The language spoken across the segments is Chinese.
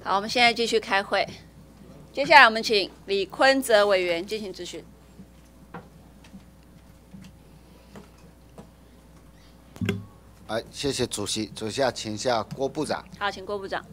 好，我们现在继续开会。接下来我们请李坤泽委员进行质询。 谢谢主席。主席请下郭部长。 好，请郭部长。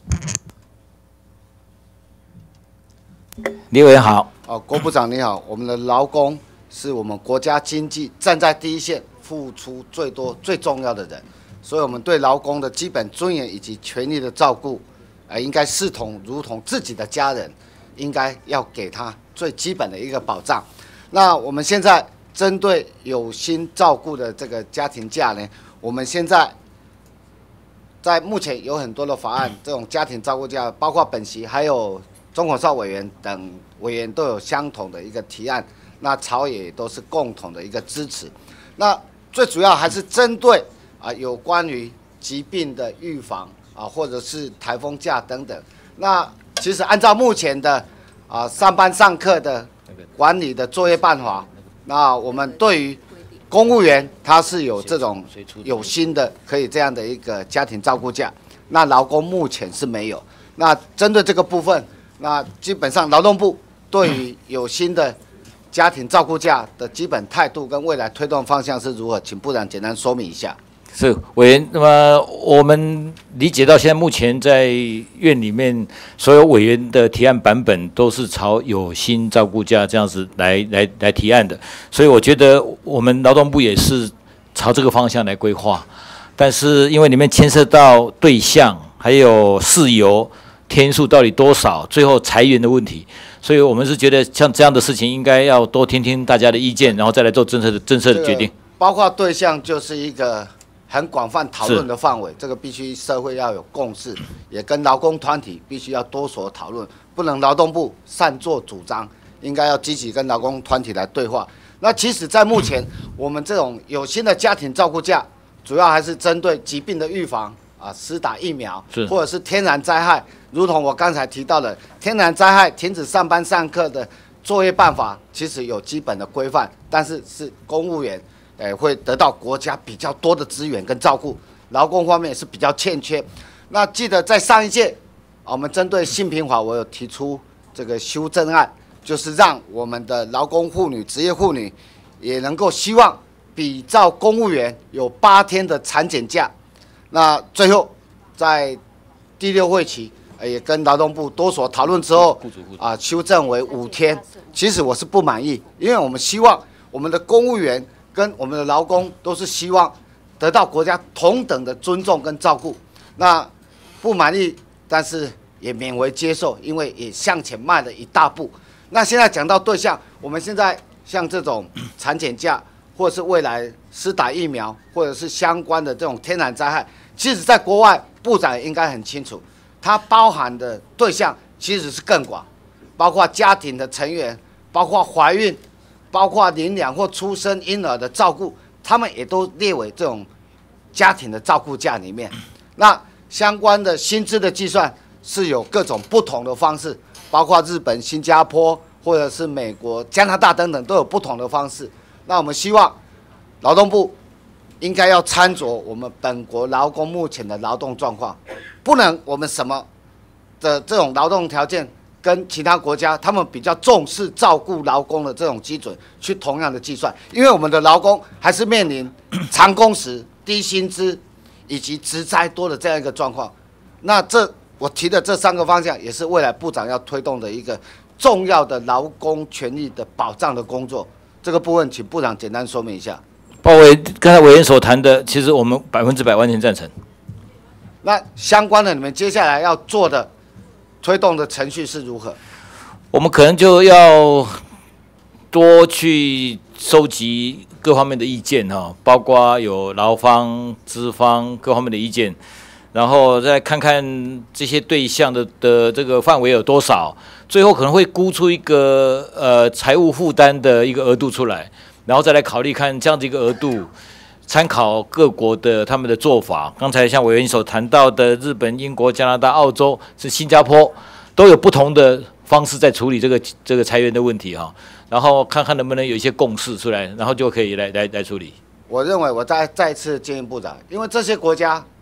李委员好。 郭部长你好。我们的劳工是我们国家经济站在第一线、付出最多、最重要的人，所以我们对劳工的基本尊严以及权利的照顾，应该视同如同自己的家人，应该要给他最基本的一个保障。那我们现在针对有薪照顾的这个家庭假呢，我们现在在目前有很多的法案，这种家庭照顾假，包括本席还有钟口少委员等委员都有相同的一个提案，那朝野也都是共同的一个支持。那最主要还是针对有关于疾病的预防或者是台风假等等。那其实按照目前的上班上课的管理的作业办法，那我们对于公务员他是有这种有薪的可以这样的一个家庭照顾假，那劳工目前是没有。那针对这个部分，那基本上劳动部对于有薪的家庭照顾假的基本态度跟未来推动方向是如何？请部长简单说明一下。 是委员，那么我们理解到现在目前在院里面所有委员的提案版本都是朝有薪照顾假这样子来提案的，所以我觉得我们劳动部也是朝这个方向来规划，但是因为里面牵涉到对象还有事由天数到底多少，最后裁员的问题，所以我们是觉得像这样的事情应该要多听听大家的意见，然后再来做政策的决定。 包括对象就是一个很广泛讨论的范围，这个必须社会要有共识，也跟劳工团体必须要多所讨论，不能劳动部擅作主张，应该要积极跟劳工团体来对话。那其实，在目前我们这种有薪的家庭照顾假，主要还是针对疾病的预防施打疫苗，或者是天然灾害，如同我刚才提到的天然灾害停止上班上课的作业办法，其实有基本的规范，但是是公务员会得到国家比较多的资源跟照顾，劳工方面也是比较欠缺。那记得在上一届，我们针对性平法，我有提出这个修正案，就是让我们的劳工妇女、职业妇女也能够希望比照公务员有8天的产检假。那最后在第6会期，也跟劳动部多所讨论之后，修正为5天。其实我是不满意，因为我们希望我们的公务员跟我们的劳工都是希望得到国家同等的尊重跟照顾。那不满意，但是也勉为接受，因为也向前迈了一大步。那现在讲到对象，我们现在像这种产检假，或者是未来施打疫苗，或者是相关的这种天然灾害，其实在国外部长也应该很清楚，它包含的对象其实是更广，包括家庭的成员，包括怀孕，包括领养或出生婴儿的照顾，他们也都列为这种家庭的照顾假里面。那相关的薪资的计算是有各种不同的方式，包括日本、新加坡或者是美国、加拿大等等都有不同的方式。那我们希望劳动部应该要参酌我们本国劳工目前的劳动状况，不能我们什么的这种劳动条件跟其他国家他们比较重视照顾劳工的这种基准去同样的计算，因为我们的劳工还是面临长工时、低薪资以及职灾多的这样一个状况。那我提的这3个方向，也是未来部长要推动的一个重要的劳工权益的保障的工作。这个部分，请部长简单说明一下。 刚才委员所谈的，其实我们100%完全赞成。 那相关的，你们接下来要做的推动的程序是如何？ 我们可能就要多去收集各方面的意见包括有劳方、资方各方面的意见，然后再看看这些对象的这个范围有多少，最后可能会估出一个财务负担的一个额度出来，然后再来考虑看这样的一个额度，参考各国的他们的做法。刚才像委员所谈到的，日本、英国、加拿大、澳洲，是新加坡，都有不同的方式在处理这个裁员的问题然后看看能不能有一些共识出来，然后就可以来处理。 我认为我再次建议部长，因为这些国家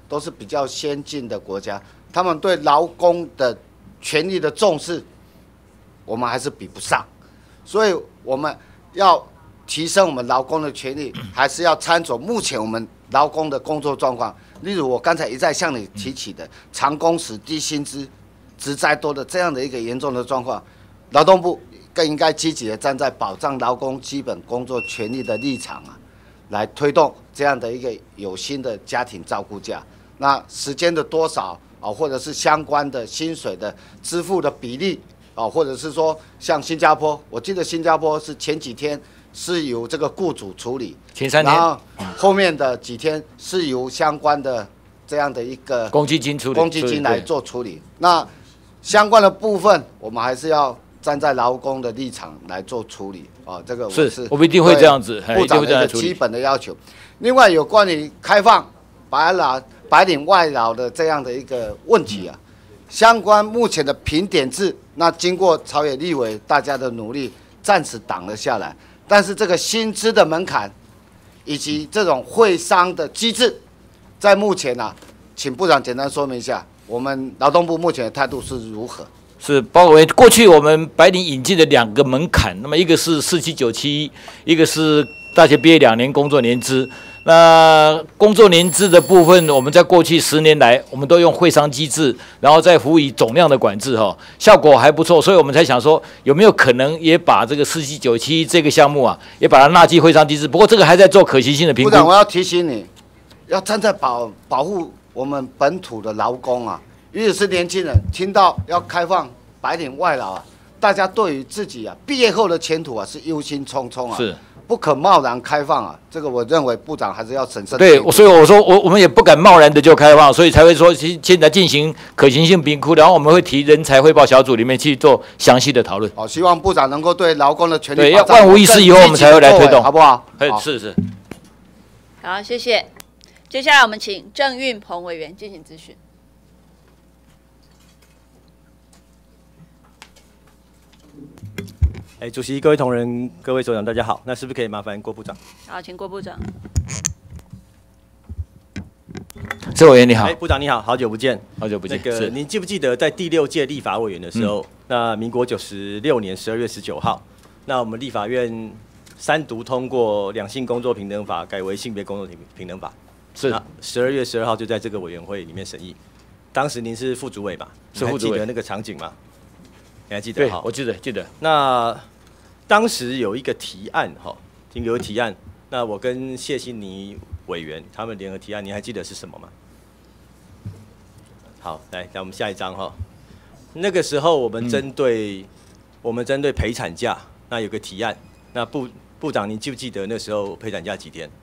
都是比较先进的国家，他们对劳工的权利的重视，我们还是比不上。所以我们要提升我们劳工的权利，还是要参照目前我们劳工的工作状况。例如我刚才一再向你提起的长工时、低薪资、职灾多的这样的一个严重的状况，劳动部更应该积极的站在保障劳工基本工作权利的立场啊，来推动这样的一个有薪的家庭照顾假。那时间的多少啊，或者是相关的薪水的支付的比例啊，或者是说像新加坡，我记得新加坡是前几天是由这个雇主处理， 前3天， 然后后面的几天是由相关的这样的一个公积金处理， 公积金来做处理。那相关的部分，我们还是要站在劳工的立场来做处理啊，这个我们一定会这样子， 部长的一个基本的要求。另外，有关于开放白领外劳的这样的一个问题啊，相关目前的评点制，那经过朝野立委大家的努力，暂时挡了下来。但是这个薪资的门槛，以及这种会商的机制，在目前啊，请部长简单说明一下，我们劳动部目前的态度是如何？ 是包括过去我们白领引进的2个门槛，那么一个是4797，一个是大学毕业2年工作年资。那工作年资的部分，我们在过去10年来，我们都用会商机制，然后再辅以总量的管制，效果还不错，所以我们才想说，有没有可能也把这个4797这个项目啊，也把它纳进会商机制？不过这个还在做可行性的评估。 部长，我要提醒你，要站在保护我们本土的劳工啊，尤其是年轻人，听到要开放白领外劳啊，大家对于自己啊毕业后的前途啊是忧心忡忡啊。 是。 不可贸然开放啊！这个我认为部长还是要审慎。 对，所以我说我们也不敢贸然的就开放，所以才会说现在进行可行性评估，然后我们会提人才汇报小组里面去做详细的讨论。 好，希望部长能够对劳工的权利对，要万无一失以后我们才会来推动， 好不好？ 是。 好，谢谢。接下来我们请郑运鹏委员进行咨询。 主席、各位同仁、各位首长，大家好。那是不是可以麻烦郭部长？ 好，请郭部长。 郑委员你好。 部长你好，好久不见。 好久不见。 您记不记得在第6届立法委员的时候，那民国96年12月19号，那我们立法院3读通过两性工作平等法，改为性别工作平等法。 是。 那12月12号就在这个委员会里面审议。当时您是副主委嘛？ 是副主委。 还记得那个场景吗？你还记得？ 对，我记得。 那当时有一个提案，有提案。那我跟谢欣妮委员他们联合提案，你还记得是什么吗？好，来我们下一章哈。那个时候我们针对陪产假，那有个提案。那部长，你记不记得那时候陪产假几天？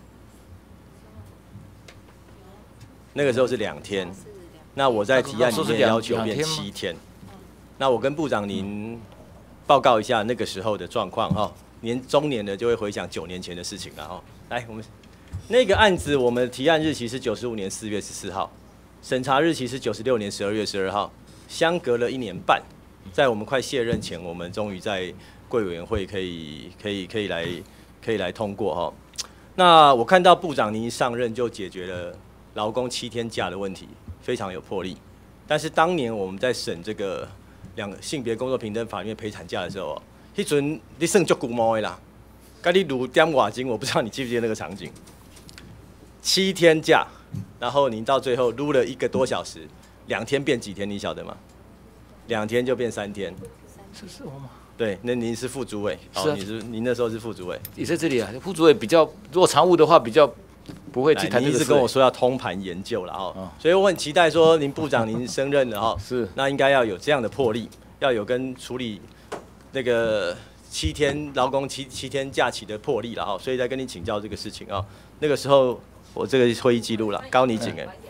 那个时候是2天。那我在提案里面要求变7天。那我跟部长您报告一下那个时候的状况哈，中年的就会回想9年前的事情了哈。来，我们那个案子，我们提案日期是95年4月14号，审查日期是96年12月12号，相隔了1年半，在我们快卸任前，我们终于在贵委员会可以来通过哈。那我看到部长您一上任就解决了劳工7天假的问题，非常有魄力。但是当年我们在审这个性别工作平等法里面陪产假的时候，那阵你算足古毛的啦，跟你撸点瓦金，我不知道你记不记得那个场景。7天假，然后您到最后撸了1个多小时，2天变几天？你晓得吗？2天就变3天。 是我吗？ 对，那您是副主委， 是啊， 您那时候是副主委。 也在这里啊，副主委比较，如果常务的话比较不会去谈这个事。 您一直跟我说要通盘研究了哈，所以我很期待说您部长您升任了哈， 是， 那应该要有这样的魄力，要有跟处理那个7天劳工7天假期的魄力了哈，所以再跟你请教这个事情啊。那个时候我这个会议记录了，高你警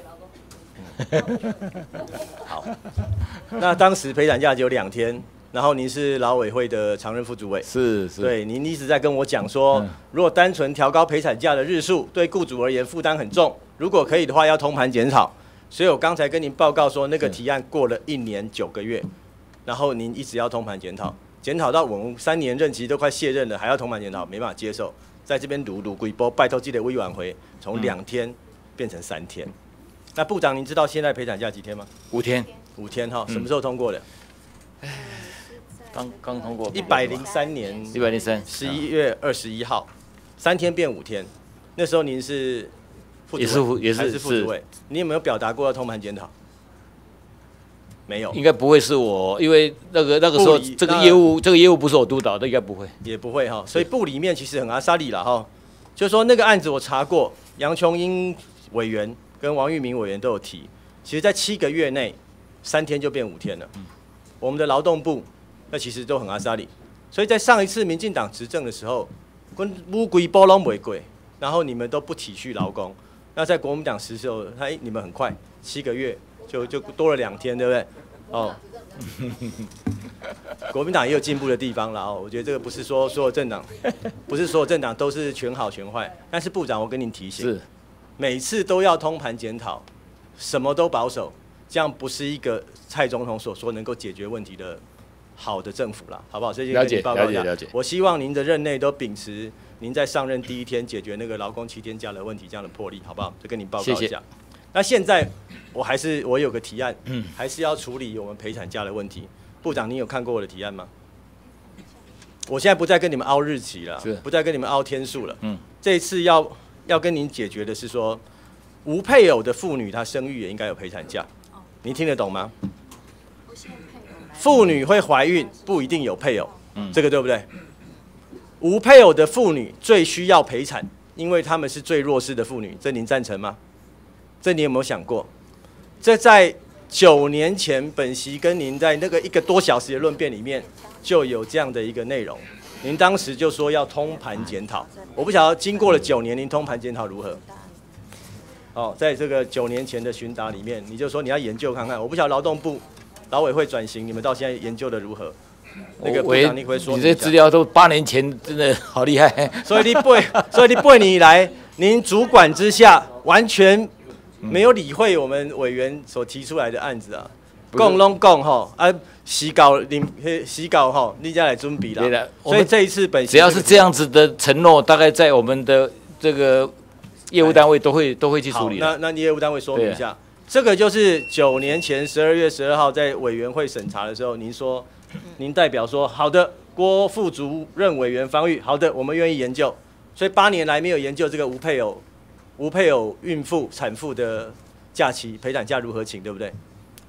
好，那当时陪产假只有2天。然后您是劳委会的常任副主委， 是， 对，您一直在跟我讲说，如果单纯调高陪产假的日数，对雇主而言负担很重，如果可以的话，要通盘检讨。所以我刚才跟您报告说，那个提案过了1年9个月，然后您一直要通盘检讨，检讨到我们3年任期都快卸任了，还要通盘检讨，没办法接受，在这边撸规波，拜托记得委员会从2天变成3天。 那部长，您知道现在陪产假几天吗 ？5天。 5天哈，什么时候通过的？ 刚通过。 103年。 103。 11月21号，3天变5天。那时候您是副主委，还是副主委？你有没有表达过要通盘检讨？没有， 应该不会是我，因为那个时候这个业务不是我督导的，应该不会， 也不会哈。所以部里面其实很阿莎利啦哈，就是说那个案子我查过，杨琼英委员跟王玉明委员都有提，其实在7个月内3天就变5天了。我们的劳动部那其实都很阿莎利，所以在上一次民进党执政的时候，跟乌龟波拢违规，然后你们都不体恤劳工，那在国民党时时候，你们很快7个月。就多了2天，对不对？哦，国民党也有进步的地方啦。哦，我觉得这个不是说所有政党，不是所有政党都是全好全坏。但是部长，我跟您提醒，每次都要通盘检讨，什么都保守，这样不是一个蔡总统所说能够解决问题的好的政府啦，好不好？这些跟你报告一下。 了解。 我希望您的任内都秉持您在上任第1天解决那个劳工7天假的问题这样的魄力，好不好？这跟您报告一下。谢谢。那现在我有个提案，还是要处理我们陪产假的问题。部长，你有看过我的提案吗？我现在不再跟你们凹日期了，不再跟你们凹天数了。这一次要跟您解决的是说，无配偶的妇女她生育也应该有陪产假，您听得懂吗？妇女会怀孕不一定有配偶，这个对不对？无配偶的妇女最需要陪产，因为她们是最弱势的妇女，这您赞成吗？这你有没有想过？这在9年前，本席跟您在那个1个多小时的论辩里面就有这样的一个内容。您当时就说要通盘检讨，我不晓得经过了9年，您通盘检讨如何？哦，在这个9年前的询答里面，你就说你要研究看看。我不晓得劳动部、劳委会转型，你们到现在研究的如何？那个部长，你会说你这资料都8年前，真的好厉害。 所以你8年以来，您主管之下完全没有理会我们委员所提出来的案子啊，讲拢讲吼啊，洗稿吼，你再来准备啦。所以这一次只要是这样子的承诺，大概在我们的这个业务单位都会去处理。 那业务单位说明一下，这个就是9年前12月12号在委员会审查的时候，您代表说好的，郭副主任委员方玉，好的，我们愿意研究。所以8年来没有研究这个无配偶孕妇、产妇的假期陪产假如何请，对不对？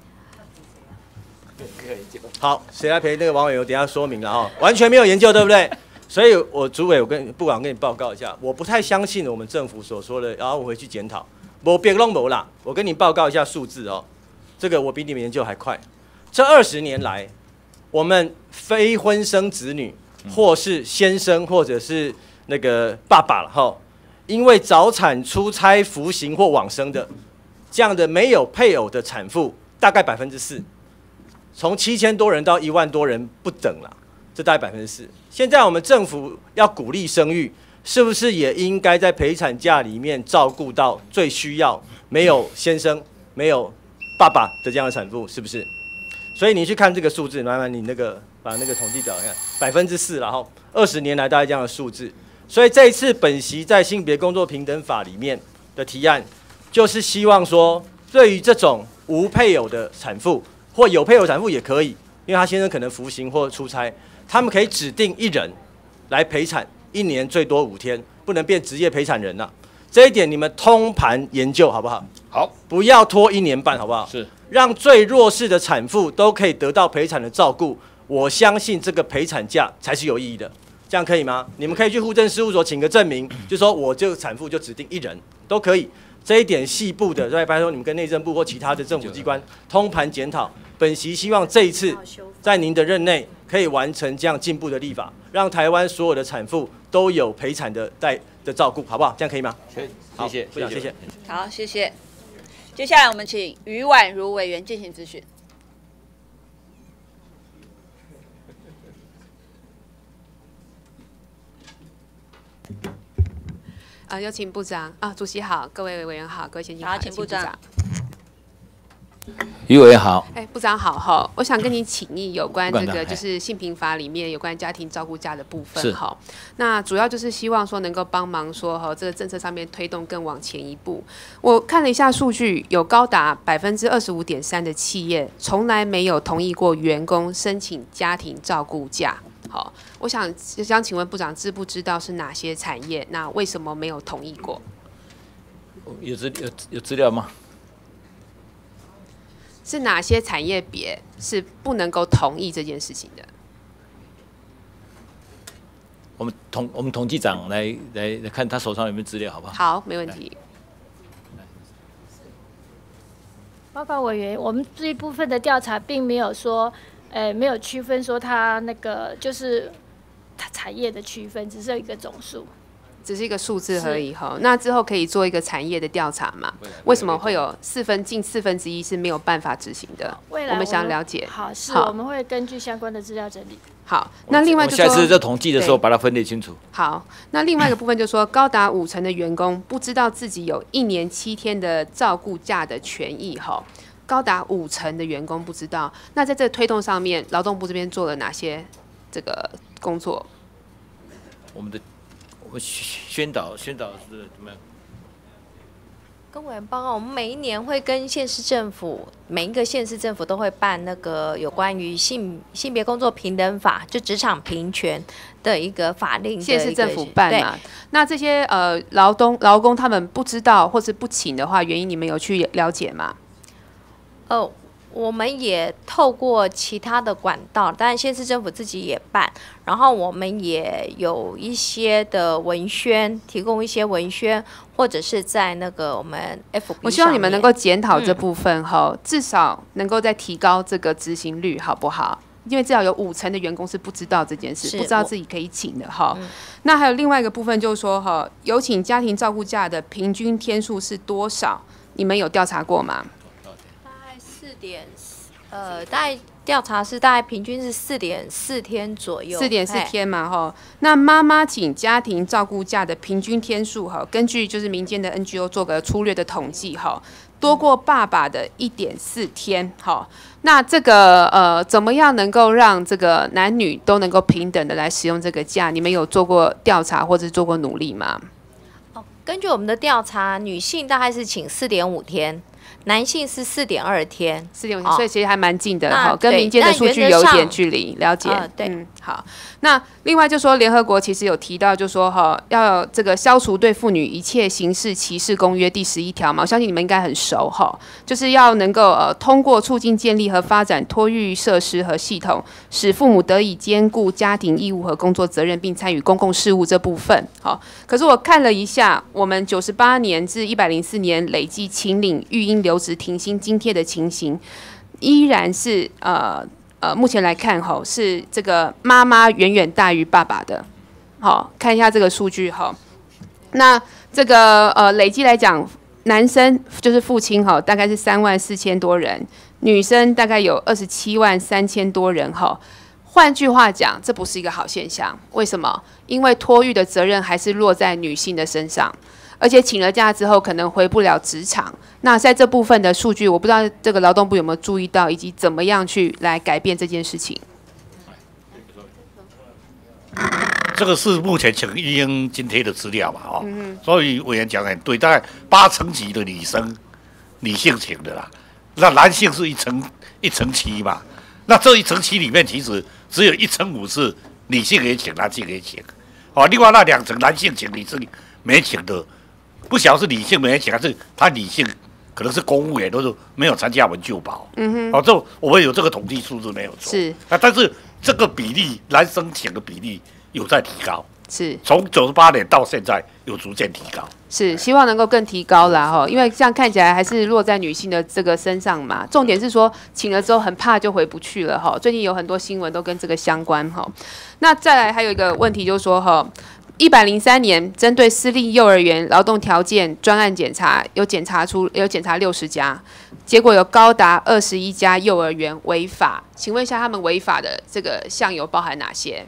好，谁来陪那个王委员？等一下说明了哈，完全没有研究，对不对？所以主委，我跟部长跟你报告一下，我不太相信我们政府所说的，然后我回去检讨，没别弄没啦。我跟你报告一下数字哦，这个我比你们研究还快。这20年来，我们非婚生子女，或是先生，或者是那个爸爸了哈。因为早产、出差、服刑或往生的，这样的没有配偶的产妇，大概4%，从7000多人到1万多人不等啦，这大概4%。现在我们政府要鼓励生育，是不是也应该在陪产假里面照顾到最需要没有先生、没有爸爸的这样的产妇，是不是？所以你去看这个数字，慢慢你把那个统计表看4%，然后20年来大概这样的数字。所以这一次本席在性别工作平等法里面的提案，就是希望说，对于这种无配偶的产妇或有配偶产妇也可以，因为他先生可能服刑或出差，他们可以指定1人来陪产，1年最多5天，不能变职业陪产人了。这一点你们通盘研究好不好？ 好， 不要拖1年半，好不好？ 是， 让最弱势的产妇都可以得到陪产的照顾。我相信这个陪产假才是有意义的。这样可以吗？你们可以去户政事务所请个证明，就说我这个产妇就指定1人都可以。这一点细部的，再拜托你们跟内政部或其他的政府机关通盘检讨。本席希望这一次在您的任内可以完成这样进步的立法，让台湾所有的产妇都有陪产的照顾，好不好？这样可以吗？ 可以，谢谢， 部长，谢谢。 好，谢谢。接下来我们请于婉如委员进行质询。 有请部长啊，主席好，各位委员好，各位先进好， 请部长。 余委员好， 部长好哈，我想跟你请益有关这不敢当个就是性平法里面有关家庭照顾假的部分是哈。那主要就是希望说能够帮忙说哈，这个政策上面推动更往前一步。我看了一下数据，有高达25.3%的企业从来没有同意过员工申请家庭照顾假。好，我想请问部长知不知道是哪些产业？那为什么没有同意过？ 有资料吗？ 是哪些产业别是不能够同意这件事情的？ 我们统计长来看他手上有没有资料，好不好？ 好，没问题。 报告委员，我们这一部分的调查并没有说，没有区分说它那个就是它产业的区分，只是有一个总数。 只是一个数字而已哈，那之后可以做一个产业的调查嘛？为什么会有近四分之一是没有办法执行的？ 未来我们想了解。 好，我们会根据相关的资料整理。 好，那另外就说，下次在统计的时候把它分类清楚。 好，那另外一个部分就是说，高达50%的员工不知道自己有1年7天的照顾假的权益哈，高达50%的员工不知道。那在这个推动上面，劳动部这边做了哪些这个工作？ 我们宣导是怎么样？ 跟委员报告，我们每一年会跟县市政府，每一个县市政府都会办那个有关于性别工作平等法，就职场平权的一个法令的。 县市政府办嘛？那这些劳工他们不知道或是不请的话，原因你们有去了解吗？ 我们也透过其他的管道，当然县市政府自己也办，然后我们也有一些的文宣，提供一些文宣，或者是在那个我们 FB 我希望你们能够检讨这部分哈，至少能够再提高这个执行率，好不好？因为至少有50%的员工是不知道这件事，不知道自己可以请的哈。那还有另外一个部分就是说哈，有请家庭照顾假的平均天数是多少？你们有调查过吗？ 大概调查是大概平均是4.4天左右 ，4.4天嘛哈。那妈妈请家庭照顾假的平均天数哈，根据就是民间的 NGO 做个粗略的统计哈，多过爸爸的1.4天哈。那这个怎么样能够让这个男女都能够平等的来使用这个假？你们有做过调查或者做过努力吗？ 根据我们的调查，女性大概是请4.5天。男性是4.2天 ，4.5天，所以其实还蛮近的哈，跟民间的数据有一点距离。了解， 对， 好。那另外就说，联合国其实有提到，就说哈，要这个消除对妇女一切形式歧视公约第11条嘛，我相信你们应该很熟哈，就是要能够通过促进建立和发展托育设施和系统，使父母得以兼顾家庭义务和工作责任，并参与公共事务这部分。好，可是我看了一下，我们98年至104年累计请领育婴留职停薪津贴的情形，依然是目前来看吼，是这个妈妈远远大于爸爸的。好，看一下这个数据哈。那这个累计来讲，男生就是父亲哈，大概是34000多人，女生大概有273000多人哈。换句话讲，这不是一个好现象。为什么？因为托育的责任还是落在女性的身上。而且请了假之后可能回不了职场，那在这部分的数据，我不知道这个劳动部有没有注意到，以及怎么样去来改变这件事情。 这个是目前请育婴津贴的资料嘛，所以委员讲很对，大概8成几的女性请的啦，那男性是1成7嘛，那这1成7里面其实只有1成5是女性也请，男性也请，另外那2成男性请，女性没请的。不晓得是女性没请，还是他女性可能是公务员，都是没有参加我们就保。这我们有这个统计数字没有错。 是但是这个比例，男生请的比例有在提高。 是从98年到现在有逐渐提高。 是希望能够更提高啦哈，因为这样看起来还是落在女性的这个身上嘛。重点是说请了之后很怕就回不去了哈。最近有很多新闻都跟这个相关哈。那再来还有一个问题就是说哈。103年，针对私立幼儿园劳动条件专案检查，有检查60家，结果有高达21家幼儿园违法。请问一下，他们违法的这个项有包含哪些？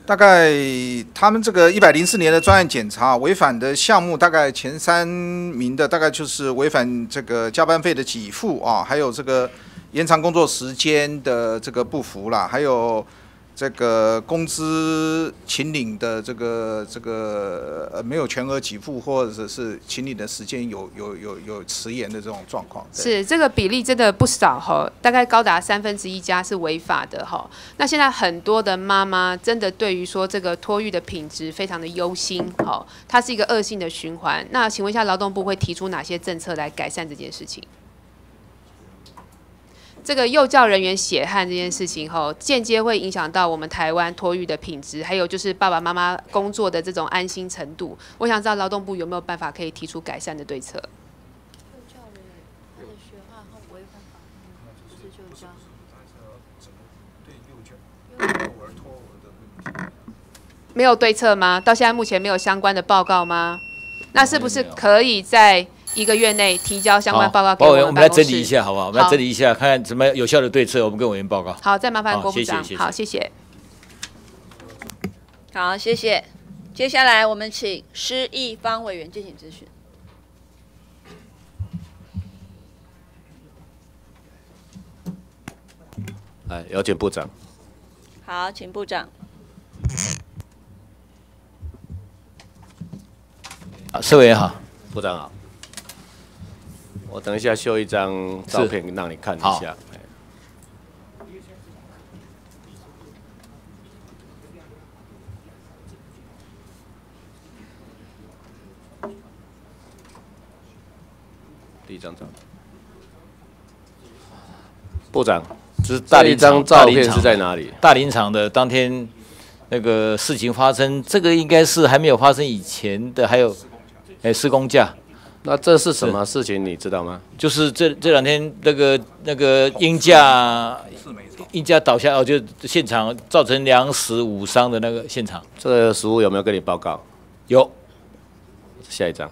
大概他们这个104年的专案检查违反的项目，大概前3名的大概就是违反这个加班费的给付啊，还有这个延长工作时间的这个不服啦，还有这个工资请领的这个没有全额给付，或者是请领的时间有迟延的这种状况。 是这个比例真的不少哈，大概高达1/3家是违法的哈。那现在很多的妈妈真的对于说这个托育的品质非常的忧心哈，它是一个恶性的循环。那请问一下，劳动部会提出哪些政策来改善这件事情？这个幼教人员血汗这件事情后，间接会影响到我们台湾托育的品质，还有就是爸爸妈妈工作的这种安心程度。我想知道劳动部有没有办法可以提出改善的对策？ 幼教人员他的血汗后违反法律，不是就教。 没有对策吗？到现在目前没有相关的报告吗？那是不是可以在1个月内提交相关报告给我们办公室？ 我们来整理一下，好不好？我们来整理一下，看看怎么有效的对策，我们跟委员报告。 好，再麻烦郭部长。好，谢谢。 好，谢谢。接下来我们请施一方委员进行质询。 有请部长。 好，请部长。 施委员好， 部长好。我等一下秀一张照片让你看一下。第一张照片，部长，这一张照片是在哪里？ 大林场的当天那个事情发生，这个应该是还没有发生以前的，还有施工架。 那这是什么事情？你知道吗？ 就是这2天那个鹰架倒下，就现场造成2死5伤的那个现场。 这个署务有没有跟你报告？ 有。 下一张。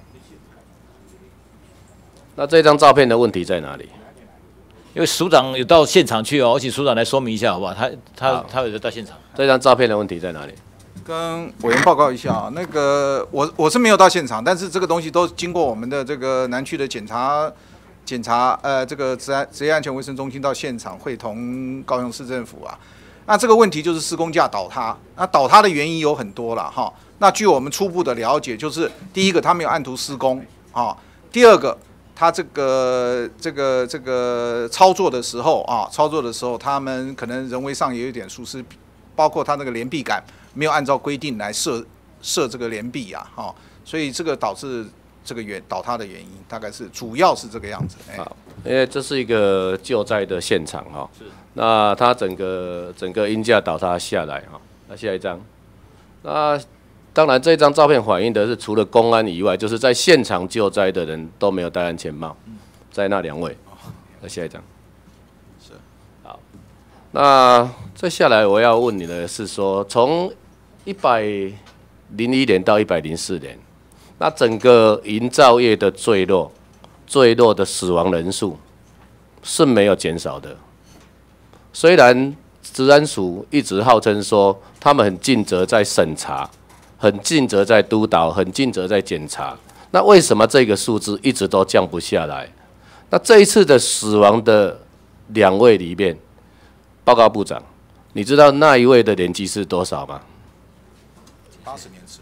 那这张照片的问题在哪里？ 因为署长有到现场去哦，我请署长来说明一下，好不好？他有到现场。这张照片的问题在哪里？ 跟委员报告一下啊，那个我是没有到现场，但是这个东西都经过我们的这个南区的检查，这个职业安全卫生中心到现场会同高雄市政府啊。那这个问题就是施工架倒塌，那倒塌的原因有很多了哈。那据我们初步的了解，就是第一个他没有按图施工啊，第二个他这个操作的时候他们可能人为上也有点疏失，包括他那个连壁杆没有按照规定来设这个连壁啊，哈，所以这个导致这个倒塌的原因，大概是主要是这个样子。 好，因为这是一个救灾的现场哈，那它整个鹰架倒塌下来哈，那下一张，那当然这张照片反映的是除了公安以外，就是在现场救灾的人都没有戴安全帽，在那2位，那下一张，是，好，那再下来我要问你的是说，从101年到104年，那整个营造业的坠落的死亡人数是没有减少的。虽然治安署一直号称说他们很尽责在审查，很尽责在督导，很尽责在检查，那为什么这个数字一直都降不下来？那这一次的死亡的2位里面，报告部长，你知道那一位的年纪是多少吗 ？80年次。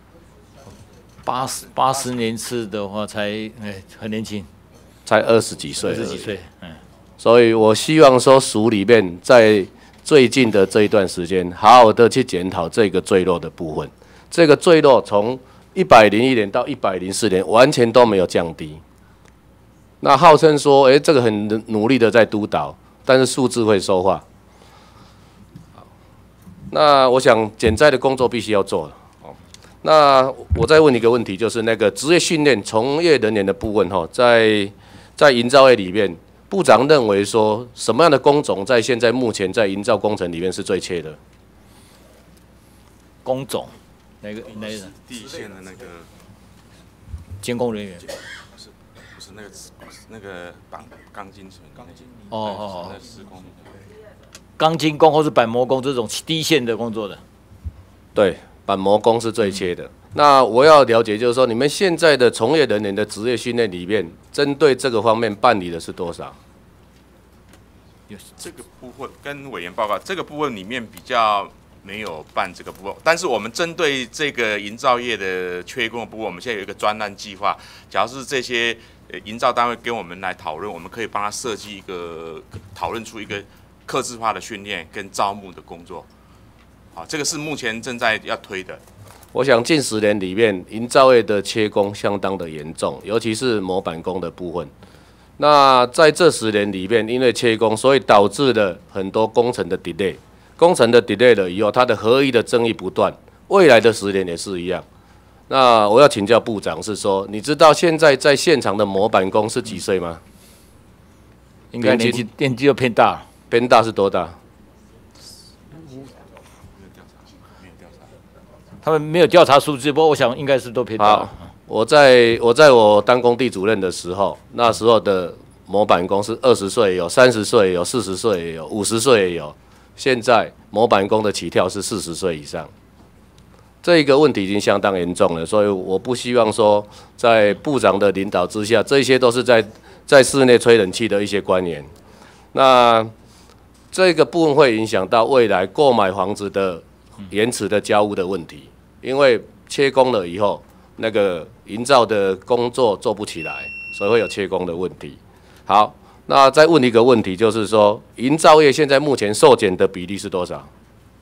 80年次的话才很年轻， 才20几岁。 20几岁， 所以我希望说署里面在最近的这一段时间，好好的去检讨这个坠落的部分。这个坠落从101年到104年完全都没有降低。那号称说，这个很努力的在督导，但是数字会说话。那我想减灾的工作必须要做了。那我再问你一个问题，就是那个职业训练从业人员的部分在营造业里面，部长认为说什么样的工种在现在目前在营造工程里面是最缺的？ 工种哪个？ 地线的那个监工人员。 不是那个钢筋水泥。 施工。钢筋工或是板模工这种低线的工作的。 对，板模工是最缺的。那我要了解，就是说你们现在的从业人员的职业训练里面，针对这个方面办理的是多少？ 这个部分跟委员报告，这个部分里面比较没有办这个部分，但是我们针对这个营造业的缺工的部分，我们现在有一个专案计划。假如是这些营造单位跟我们来讨论，我们可以帮他设计一个讨论出一个客制化的训练跟招募的工作。好，这个是目前正在要推的。 我想近10年里面，营造业的缺工相当的严重，尤其是模板工的部分。那在这10年里面，因为缺工，所以导致了很多工程的 delay。工程的 delay 了以后，它的合一的争议不断，未来的10年也是一样。那我要请教部长是说，你知道现在在现场的模板工是几岁吗？ 应该年纪又偏大， 偏大是多大？ 他们没有调查数字，不过我想应该是都偏大。 我在我当工地主任的时候，那时候的模板工是20岁也有，30岁也有，40岁也有，50岁也有。现在模板工的起跳是40岁以上，这一个问题已经相当严重了，所以我不希望说在部长的领导之下，这些都是在室内吹冷气的一些官员。那这个部分会影响到未来购买房子的延迟的交屋的问题，因为缺工了以后，那个营造的工作做不起来，所以会有缺工的问题。好，那再问一个问题，就是说营造业现在目前受检的比例是多少？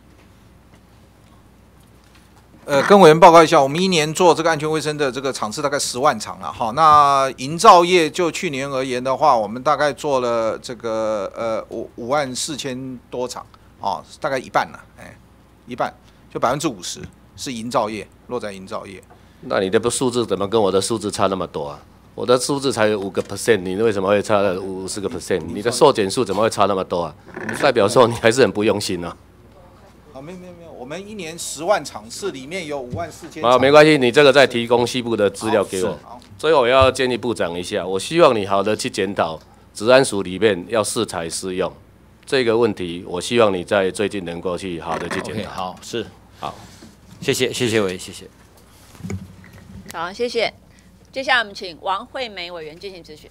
跟委员报告一下，我们一年做这个安全卫生的这个场次大概10万场了哈。那营造业就去年而言的话，我们大概做了这个54000多场哦，大概一半了，一半就50%是营造业，落在营造业。 那你的数字怎么跟我的数字差那么多啊？我的数字才有5%，你为什么会差了50%？你的受检数怎么会差那么多啊？代表说你还是很不用心啊。 没有，我们一年10万场次里面有54000。 啊，没关系，你这个再提供西部的资料给我。所以我要建议部长一下，我希望你好的去检讨治安署里面要适才适用这个问题，我希望你在最近能够去好的去检讨。 好，是好，谢谢委员，谢谢。 好，谢谢。接下来我们请王惠美委员进行质询。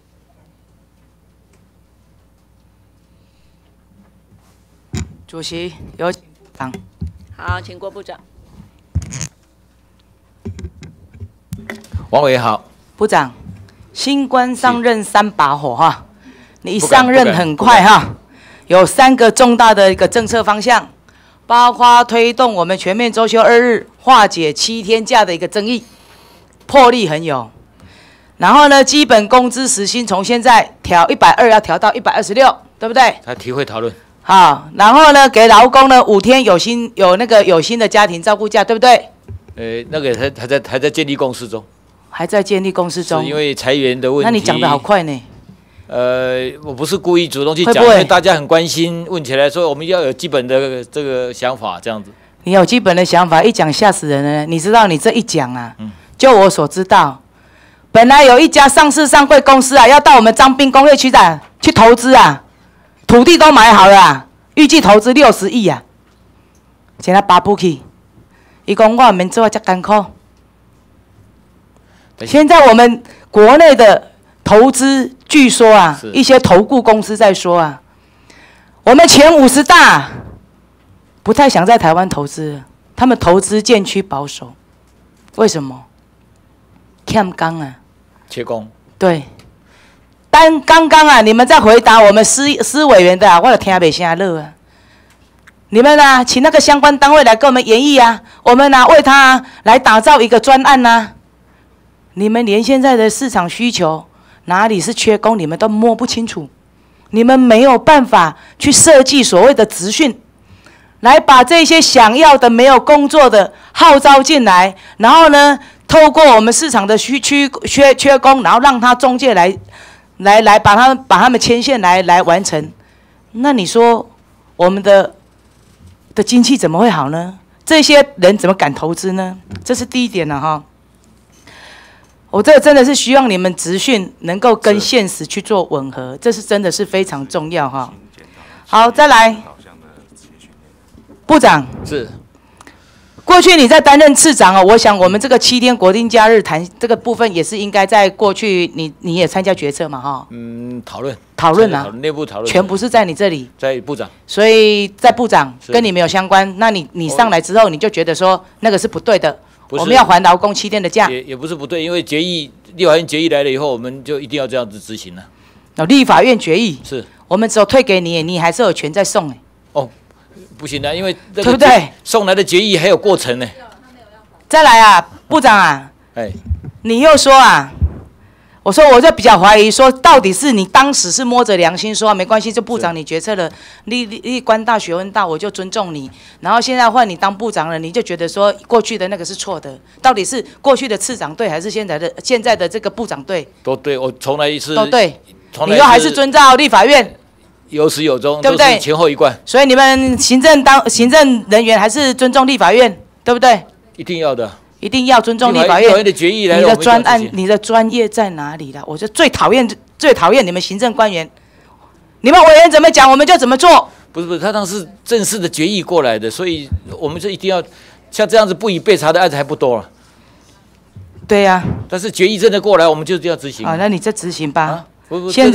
主席，有请部长。 好，请郭部长。 王委员好， 部长，新官上任3把火哈，你一上任很快哈，有3个重大的一个政策方向，包括推动我们全面周休2日，化解7天假的一个争议，魄力很有。然后呢，基本工资时薪从现在调120要调到126，对不对？ 他提会讨论。 好，然后呢，给劳工呢5天有薪的家庭照顾假，对不对？ 那个还在建立共识中。 还在建立共识中。 是因为裁员的问题。 那你讲得好快呢。 我不是故意主动去讲，因为大家很关心，问起来说我们要有基本的这个想法，这样子。 你有基本的想法，一讲吓死人了。你知道你这一讲啊，就我所知道，本来有一家上市上柜公司啊，要到我们彰滨工业区去投资啊。土地都买好了啊，预计投资60亿啊，现在拔不起。伊讲我们做这艰苦。现在我们国内的投资，据说啊，一些投顾公司在说啊，我们前50大不太想在台湾投资，他们投资建区保守，为什么？欠工啊， 缺工。 对。刚刚啊，你们在回答我们司委员的啊，我就听不下乐啊。你们啊，请那个相关单位来跟我们研议啊，我们啊为他来打造一个专案呐。你们连现在的市场需求哪里是缺工，你们都摸不清楚，你们没有办法去设计所谓的职训，来把这些想要的没有工作的号召进来，然后呢，透过我们市场的缺工，然后让他中介来把他们牵线来完成，那你说我们的经济怎么会好呢？这些人怎么敢投资呢？这是第一点了哈。我这个真的是希望你们职训能够跟现实去做吻合，这是真的是非常重要哈。好，再来，部长是过去你在担任次长哦，我想我们这个7天国定假日谈这个部分也是应该在过去你也参加决策嘛哈？讨论啊， 内部讨论， 全不是在你这里， 在部长， 所以在部长跟你没有相关。那你上来之后，你就觉得说那个是不对的，我们要还劳工7天的假， 也不是不对，因为决议立法院决议来了以后，我们就一定要这样子执行了。 立法院决议是我们只有退给你，你还是有权再送哎。 哦，不行的，因为对不对？ 送来的决议还有过程呢。 再来啊，部长啊，你又说啊，我就比较怀疑说，到底是你当时是摸着良心说没关系，就部长你决策了，你官大学问大，我就尊重你。然后现在换你当部长了，你就觉得说过去的那个是错的，到底是过去的次长对，还是现在的这个部长对？ 都对，我从来是都对，你又还是遵照立法院。 有始有终， 对不对？ 前后一贯。 所以你们行政人员还是尊重立法院，对不对？ 一定要的， 一定要尊重立法院。 立法院的决议来了， 你的专案、你的专业在哪里啦？我就最讨厌你们行政官员，你们委员怎么讲，我们就怎么做。 不是，他当时正式的决议过来的，所以我们就一定要像这样子不予备查的案子还不多了。 对呀。 但是决议真的过来，我们就要执行。 啊，那你就执行吧。现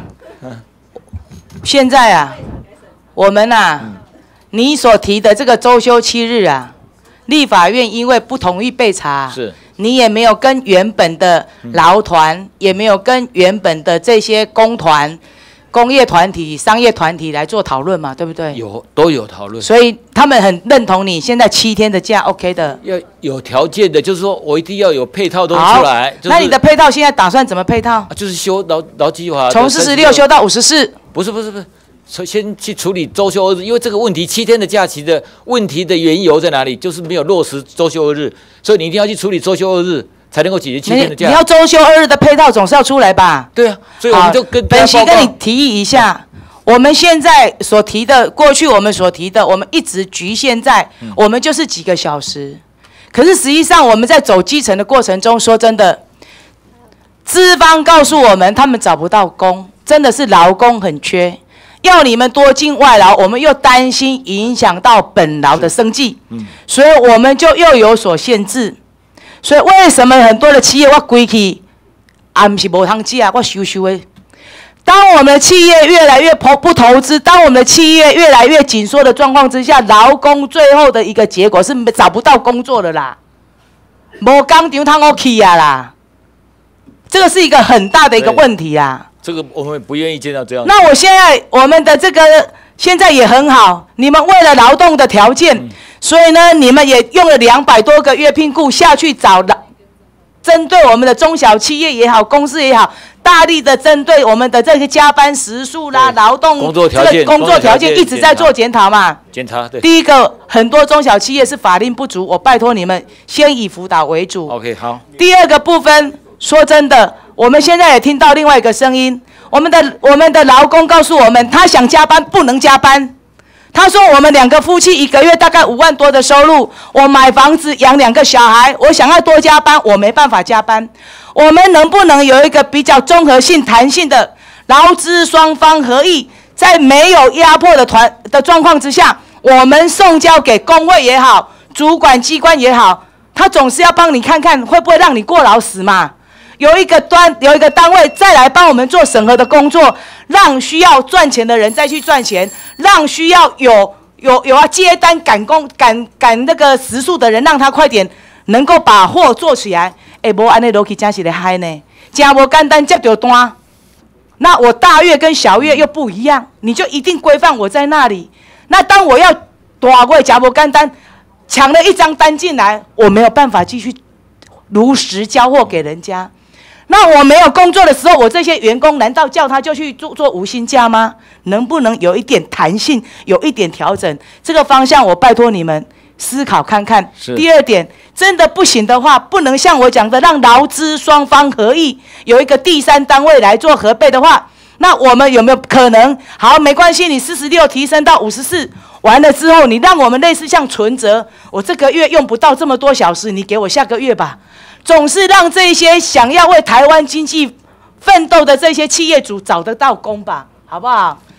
在啊，我们啊，你所提的这个周休7日啊，立法院因为不同意备查， 是你也没有跟原本的劳团，也没有跟原本的这些工团、工业团体、商业团体来做讨论嘛，对不对？ 都有讨论， 所以他们很认同你现在7天的假 OK 的。 要有条件的，就是说我一定要有配套东西出来。 那你的配套现在打算怎么配套？ 就是修劳基法， 从46修到54。 不是，先去处理周休2日，因为这个问题7天的假期的问题的缘由在哪里？就是没有落实周休2日，所以你一定要去处理周休2日，才能够解决7天的假。 你要周休2日的配套总是要出来吧？ 对啊，所以我们就本席跟你提议一下，我们现在所提的，过去我们所提的，我们一直局限在我们就是几个小时，可是实际上我们在走基层的过程中，说真的，资方告诉我们他们找不到工。真的是劳工很缺，要你们多进外劳，我们又担心影响到本劳的生计，所以我们就又有所限制。所以为什么很多的企业我归去，不是无通吃啊，我收的。当我们的企业越来越不投资，当我们的企业越来越紧缩的状况之下，劳工最后的一个结果是找不到工作的啦，无工厂通我去啊啦，这个是一个很大的一个问题啦。 这个我们不愿意见到这样。 那我们的这个现在也很好，你们为了劳动的条件，所以呢，你们也用了200多个月聘雇下去找针对我们的中小企业也好，公司也好，大力的针对我们的这些加班时数啦、劳动工作条件一直在做检讨嘛。 检查对。 第一个，很多中小企业是法令不足，我拜托你们先以辅导为主。 OK， 好。 第二个部分，说真的。我们现在也听到另外一个声音，我们的劳工告诉我们，他想加班不能加班。他说我们2个夫妻1个月大概5万多的收入，我买房子养2个小孩，我想要多加班，我没办法加班。我们能不能有一个比较综合性、弹性的劳资双方合意，在没有压迫的状况之下，我们送交给工会也好，主管机关也好，他总是要帮你看看会不会让你过劳死嘛。有一个单位再来帮我们做审核的工作，让需要赚钱的人再去赚钱，让需要有要接单赶那个时数的人，让他快点能够把货做起来。无安尼落去真是咧嗨呢，真无简单接到单。那我大月跟小月又不一样，你就一定规范我在那里。那当我要大月真无简单，抢了1张单进来，我没有办法继续如实交货给人家。那我没有工作的时候，我这些员工难道叫他就去做无薪假吗？能不能有一点弹性，有一点调整？这个方向我拜托你们思考看看。第二点，真的不行的话，不能像我讲的，让劳资双方合意，有一个第三单位来做核备的话，那我们有没有可能？好，没关系，你46提升到54，完了之后，你让我们类似像存折，我这个月用不到这么多小时，你给我下个月吧。总是让这些想要为台湾经济奋斗的这些企业主找得到工吧，好不好？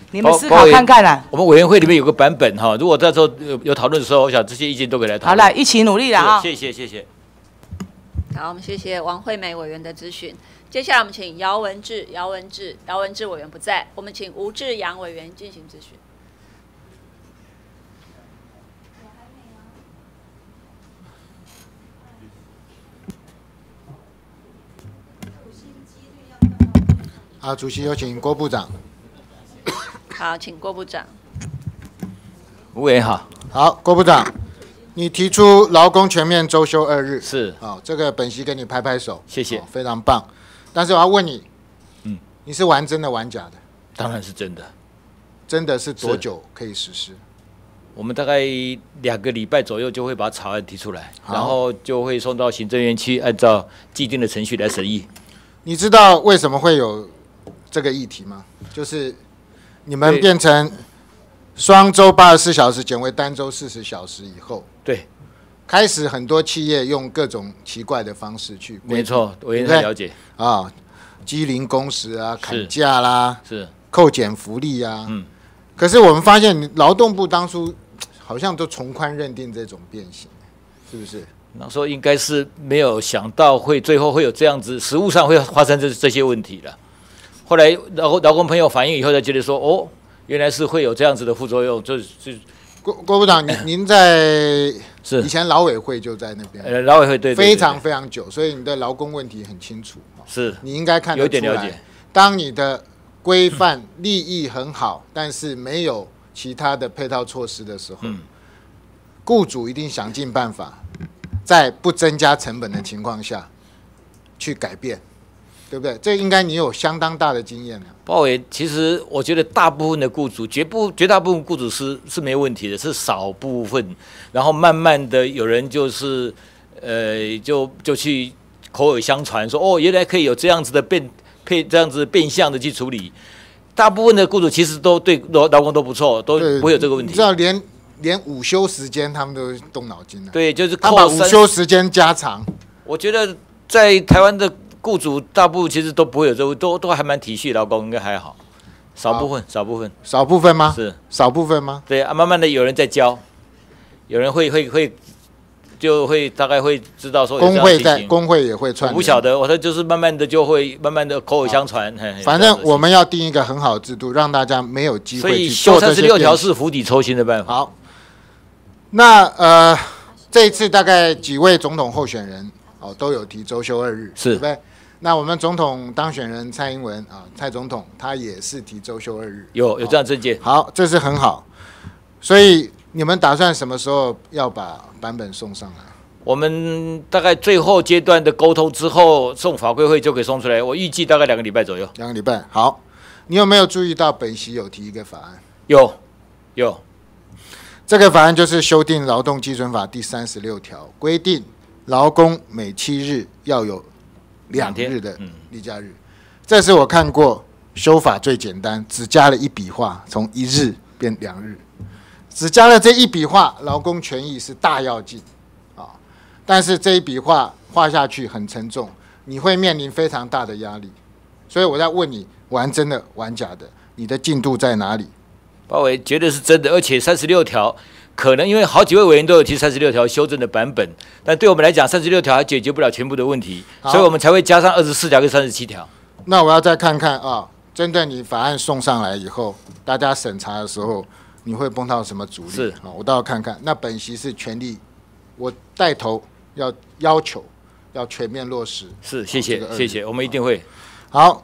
你们思考看看啦。 我们委员会里面有个版本哈，如果到时候有讨论的时候，我想这些意见都可以来讨论。 好了，一起努力了啊！ 谢谢谢谢。 好，我们谢谢王惠美委员的咨询。接下来我们请姚文智委员不在，我们请吴志阳委员进行咨询。 好，主席有请郭部长。 好，请郭部长。 吴委员好。 好，郭部长，你提出劳工全面周休2日， 是， 这个本席给你拍拍手， 谢谢， 非常棒。但是我要问你，你是玩真的玩假的？ 当然是真的。 真的是多久可以实施？ 我们大概2个礼拜左右就会把草案提出来，然后就会送到行政院去按照既定的程序来审议。 你知道为什么会有这个议题吗？就是你们变成双周84小时减为单周40小时以后， 对， 开始很多企业用各种奇怪的方式去， 没错，我也很了解啊，机零工时啊，砍价啦， 是扣减福利啊，可是我们发现劳动部当初好像都从宽认定这种变形，是不是？ 那时候应该是没有想到最后会有这样子，实务上会发生这些问题了。后来劳工朋友反映以后，才觉得说，哦，原来是会有这样子的副作用。 郭部长，您在以前劳委会就在那边， 劳委会对， 非常非常久，所以你对劳工问题很清楚。 是， 你应该看得出来， 有点了解。 当你的规范利益很好，但是没有其他的配套措施的时候，雇主一定想尽办法，在不增加成本的情况下去改变，对不对？这应该你有相当大的经验了。 包伟，其实我觉得大部分的雇主，绝大部分雇主是没问题的，是少部分，然后慢慢的有人就是就去口耳相传说，哦，原来可以有这样子的这样子变相的去处理。大部分的雇主其实都对劳工都不错，都不会有这个问题。 你知道连午休时间他们都动脑筋了。 对，就是他把午休时间加长。 我觉得在台湾的雇主大部分其实都不会有这个，都还蛮体恤劳工，应该还好。少部分吗？ 是少部分吗？ 对啊，慢慢的有人在教，有人会大概会知道说工会也会串。 我不晓得，我说就是慢慢的就会慢慢的口耳相传。 反正我们要定一个很好的制度，让大家没有机会去做这些。所以修36条是釜底抽薪的办法。 好，那这一次大概几位总统候选人都有提周休2日， 是对不对？那我们总统当选人蔡英文蔡总统他也是提周休2日， 有这样政见。 好，这是很好。所以你们打算什么时候要把版本送上来？ 我们大概最后阶段的沟通之后，送法规会就可以送出来。我预计大概2个礼拜左右。 2个礼拜，好。你有没有注意到本席有提一个法案？ 有。 这个法案就是修订劳动基准法第36条，规定劳工每7日要有2日的例假日。这是我看过修法最简单，只加了一笔画，从1日变2日。只加了这一笔画，劳工权益是大要进但是这一笔画下去很沉重，你会面临非常大的压力。所以我在问你，玩真的玩假的，你的进度在哪里？ 包伟绝对是真的，而且36条可能因为好几位委员都有提36条修正的版本，但对我们来讲，36条还解决不了全部的问题，所以我们才会加上24条跟37条。 那我要再看看针对你法案送上来以后，大家审查的时候，你会碰到什么阻力？ 是我倒要看看。那本席是全力，我带头要求要全面落实。 是，谢谢，我们一定会。 好，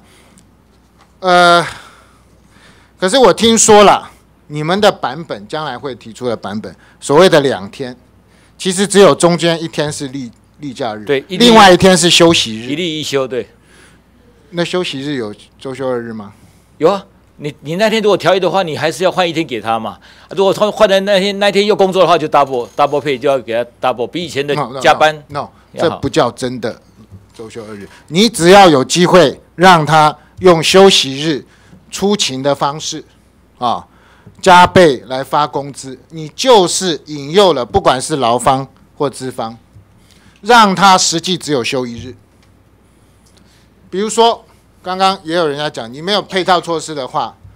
可是我听说了，你们的版本将来会提出的版本，所谓的2天，其实只有中间1天是例假日， 对， 另外1天是休息日， 一例一休，对。 那休息日有周休2日吗？ 有啊。你那天如果调业的话，你还是要换1天给他嘛。如果换的那天又工作的话，就 double pay 就要给他 double， 比以前的加班。 No， 这不叫真的周休2日。你只要有机会让他用休息日出勤的方式加倍来发工资，你就是引诱了不管是劳方或资方，让他实际只有休1日。比如说，刚刚也有人家讲，你没有配套措施的话，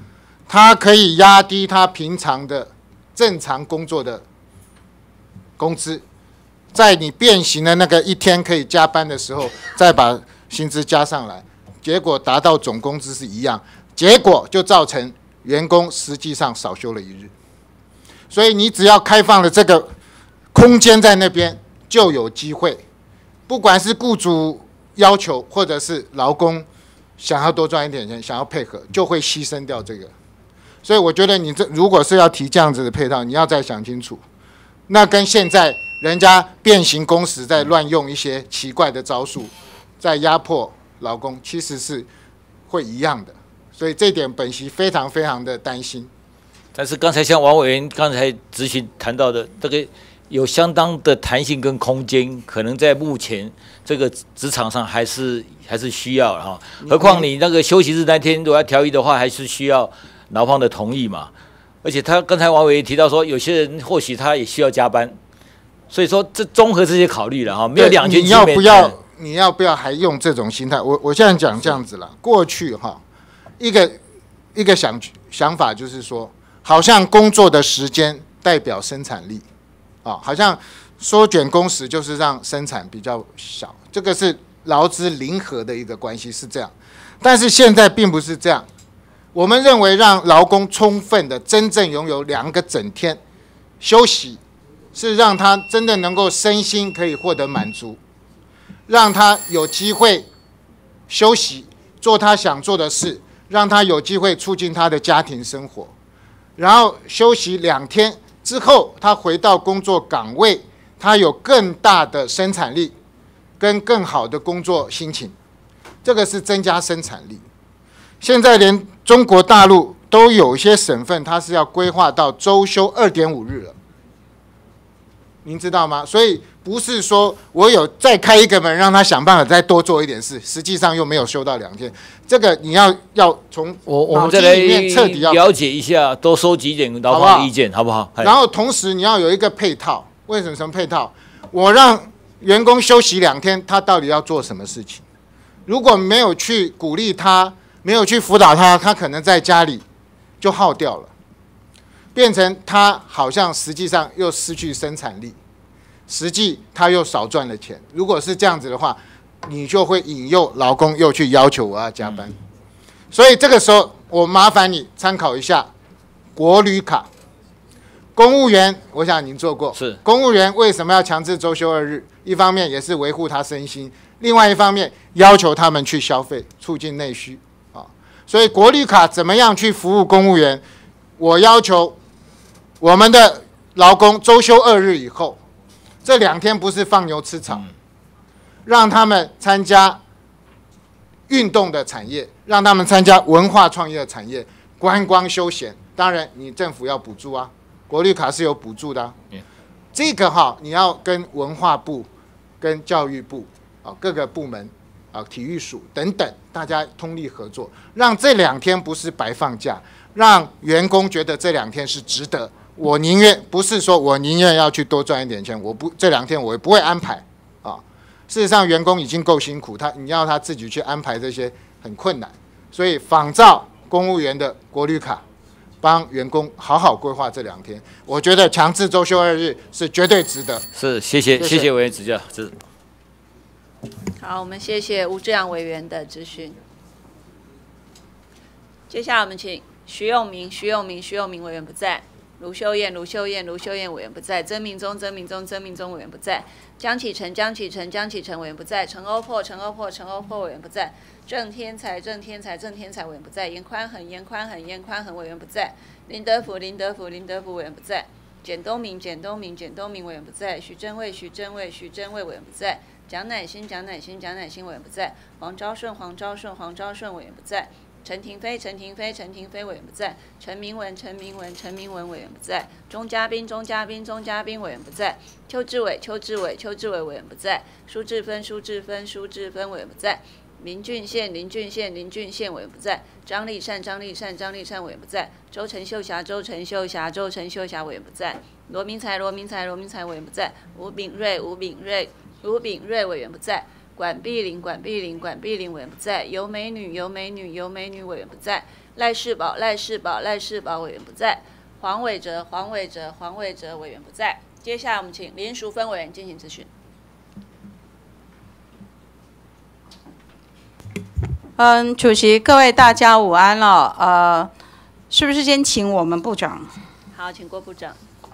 它可以压低他平常的正常工作的工资，在你变形的那个一天可以加班的时候，再把薪资加上来，结果达到总工资是一样，结果就造成员工实际上少休了一日。所以你只要开放了这个空间在那边，就有机会，不管是雇主要求，或者是劳工想要多赚一点钱，想要配合，就会牺牲掉这个。所以我觉得你这如果是要提这样子的配套，你要再想清楚。那跟现在人家变形工时在乱用一些奇怪的招数，在压迫劳工，其实是会一样的。所以这点本席非常非常的担心。 但是刚才像王委员刚才咨询谈到的，这个有相当的弹性跟空间，可能在目前这个职场上还是需要哈。何况你那个休息日那天如果要调议的话，还是需要劳方的同意嘛。而且他刚才王委员提到说，有些人或许他也需要加班，所以说这综合这些考虑了哈，没有两全其美。 你要不要还用这种心态？我现在讲这样子了，过去哈一个想法就是说，好像工作的时间代表生产力，啊，好像缩减工时就是让生产比较小，这个是劳资零和的一个关系是这样，但是现在并不是这样。我们认为让劳工充分的真正拥有2个整天休息，是让他真的能够身心可以获得满足，让他有机会休息，做他想做的事，让他有机会促进他的家庭生活，然后休息2天之后，他回到工作岗位，他有更大的生产力跟更好的工作心情，这个是增加生产力。现在连中国大陆都有一些省份，它是要规划到周休2.5日了，您知道吗？所以不是说我有再开一个门，让他想办法再多做一点事，实际上又没有休到2天。这个你要从我们再来彻底要了解一下，多收集一点劳方的意见，好不好？ 然后同时你要有一个配套，为什么配套？我让员工休息2天，他到底要做什么事情？如果没有去鼓励他，没有去辅导他，他可能在家里就耗掉了，变成他好像实际上又失去生产力，实际他又少赚了钱。如果是这样子的话，你就会引诱劳工又去要求我要加班。所以这个时候，我麻烦你参考一下国旅卡。公务员，我想您做过， 是公务员为什么要强制周休2日？一方面也是维护他身心，另外一方面要求他们去消费，促进内需。所以国旅卡怎么样去服务公务员？我要求我们的劳工周休2日以后，这2天不是放牛吃草，让他们参加运动的产业，让他们参加文化创意的产业，观光休闲。当然，你政府要补助啊，国旅卡是有补助的啊。这个你要跟文化部、跟教育部各个部门。体育署等等，大家通力合作，让这2天不是白放假，让员工觉得这2天是值得。我宁愿不是说我宁愿要去多赚一点钱，这2天我也不会安排啊。事实上，员工已经够辛苦，你要他自己去安排这些很困难，所以仿照公务员的国旅卡，帮员工好好规划这2天。我觉得强制周休2日是绝对值得。 是，谢谢委员指教。 好，我们谢谢吴志阳委员的质询。接下来我们请徐永明委员不在；卢秀燕委员不在；曾明忠委员不在；江启臣委员不在；陈欧珀委员不在；郑天才委员不在；严宽恒委员不在；林德福委员不在；简东明委员不在；许正卫委员不在；蒋乃馨委员不在；黄昭顺委员不在；陈廷飞委员不在；陈明文委员不在；钟嘉宾委员不在；邱志伟委员不在；苏志芬委员不在；林俊宪委员不在；张丽善委员不在；周陈秀霞委员不在；罗明才委员不在；吴炳瑞委员不在； 管碧玲委员不在，尤美女委员不在，赖世宝委员不在，黄伟哲委员不在。接下来我们请林淑芬委员进行质询。 主席，各位大家午安了。是不是先请我们部长？ 好，请郭部长。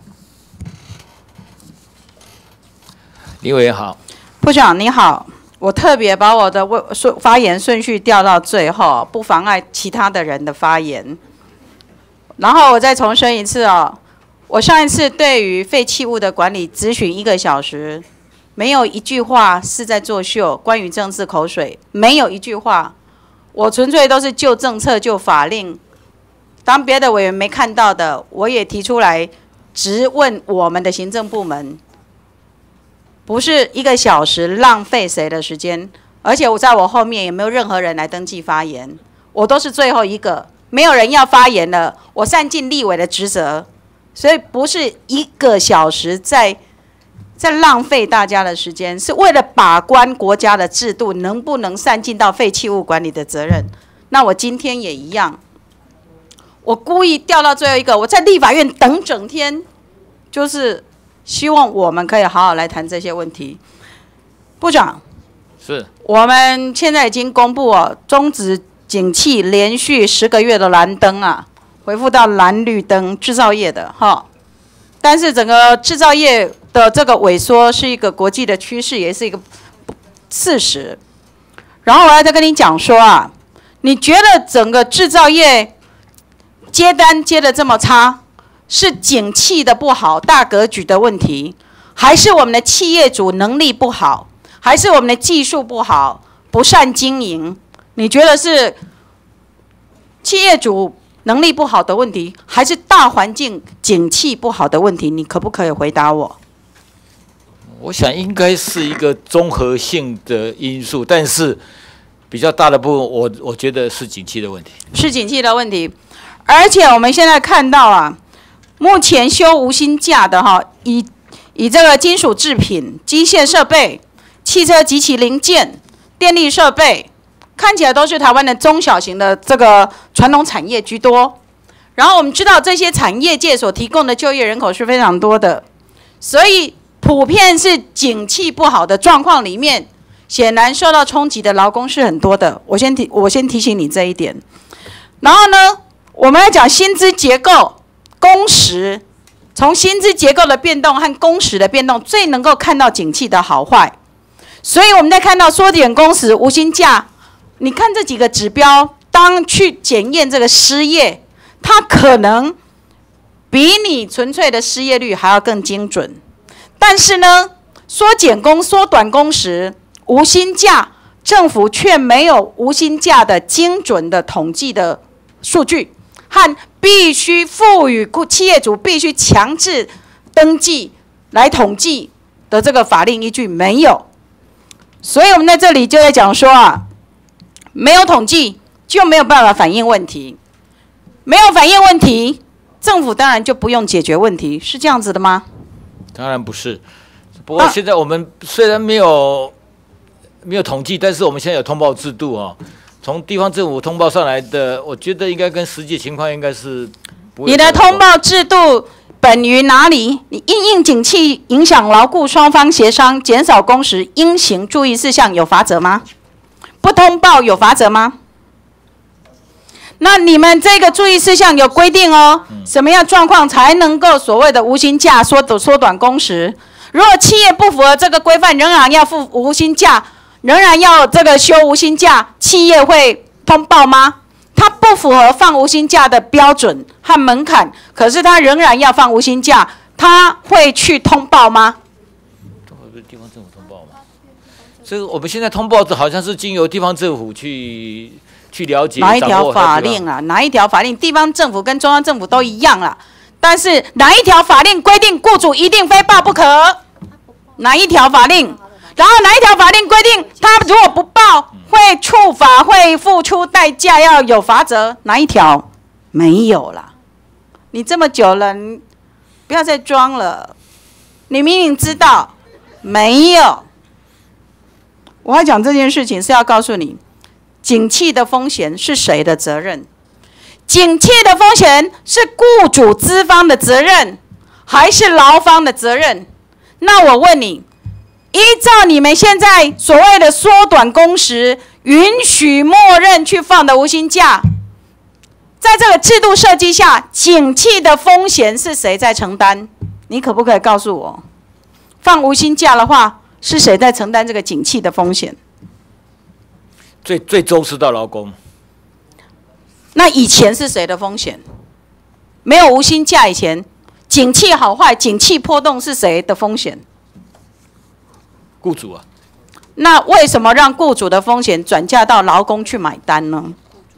李委员好。 部长你好，我特别把我的发言顺序调到最后，不妨碍其他的人的发言。然后我再重申一次哦，我上一次对于废弃物的管理咨询1个小时，没有一句话是在作秀，关于政治口水，没有一句话。我纯粹都是就政策、就法令。当别的委员没看到的，我也提出来质问我们的行政部门。不是1个小时浪费谁的时间，而且在我后面也没有任何人来登记发言，我都是最后一个，没有人要发言了，我善尽立委的职责，所以不是1个小时在浪费大家的时间，是为了把关国家的制度能不能善尽到废弃物管理的责任。那我今天也一样，我故意调到最后一个，我在立法院等整天，就是希望我们可以好好来谈这些问题。部长， 是我们现在已经公布终止景气连续10个月的蓝灯啊，恢复到蓝绿灯，制造业的哈。但是整个制造业的这个萎缩是一个国际的趋势，也是一个事实。然后我要再跟你讲说啊，你觉得整个制造业接单接得这么差？是景气的不好，大格局的问题，还是我们的企业主能力不好，还是我们的技术不好，不善经营？你觉得是企业主能力不好的问题，还是大环境景气不好的问题？你可不可以回答我？ 我想应该是一个综合性的因素，但是比较大的部分，我觉得是景气的问题。 是景气的问题，而且我们现在看到啊。目前休无薪假的以这个金属制品、机械设备、汽车及其零件、电力设备，看起来都是台湾的中小型的这个传统产业居多。然后我们知道这些产业界所提供的就业人口是非常多的，所以普遍是景气不好的状况里面，显然受到冲击的劳工是很多的。我先提醒你这一点。然后呢，我们来讲薪资结构。工时，从薪资结构的变动和工时的变动，最能够看到景气的好坏。所以我们在看到缩减工时、无薪假，你看这几个指标，当去检验这个失业，它可能比你纯粹的失业率还要更精准。但是呢，缩短工时、无薪假，政府却没有无薪假的精准的统计的数据。和必须赋予企业主必须强制登记来统计的这个法令依据没有，所以我们在这里就在讲说啊，没有统计就没有办法反映问题，没有反映问题，政府当然就不用解决问题，是这样子的吗？ 当然不是，不过现在我们虽然没有统计，但是我们现在有通报制度哦。从地方政府通报上来的，我觉得应该跟实际情况应该是不会。 你的通报制度本于哪里？你因应景气影响劳雇双方协商减少工时应行注意事项有罚则吗？不通报有罚则吗？那你们这个注意事项有规定哦，什么样状况才能够所谓的无薪假缩短工时？如果企业不符合这个规范，仍然要付无薪假。仍然要这个休无薪假，企业会通报吗？它不符合放无薪假的标准和门槛，可是它仍然要放无薪假，它会去通报吗？ 地方政府通报吗？这个我们现在通报好像是经由地方政府去了解。 哪一条法令啊？哪一条法令？地方政府跟中央政府都一样啦，但是哪一条法令规定雇主一定非报不可？哪一条法令？然后哪一条法令规定他如果不报会处罚，会付出代价，要有罚则？哪一条？没有啦。你这么久了，你不要再装了。你明明知道没有。 我要讲这件事情是要告诉你，景气的风险是谁的责任？景气的风险是雇主资方的责任，还是劳方的责任？那我问你，依照你们现在所谓的缩短工时，允许默认去放的无薪假，在这个制度设计下，景气的风险是谁在承担？你可不可以告诉我，放无薪假的话，是谁在承担这个景气的风险？ 最重视到劳工。 那以前是谁的风险？没有无薪假以前，景气好坏、景气波动是谁的风险？ 雇主啊。 那为什么让雇主的风险转嫁到劳工去买单呢？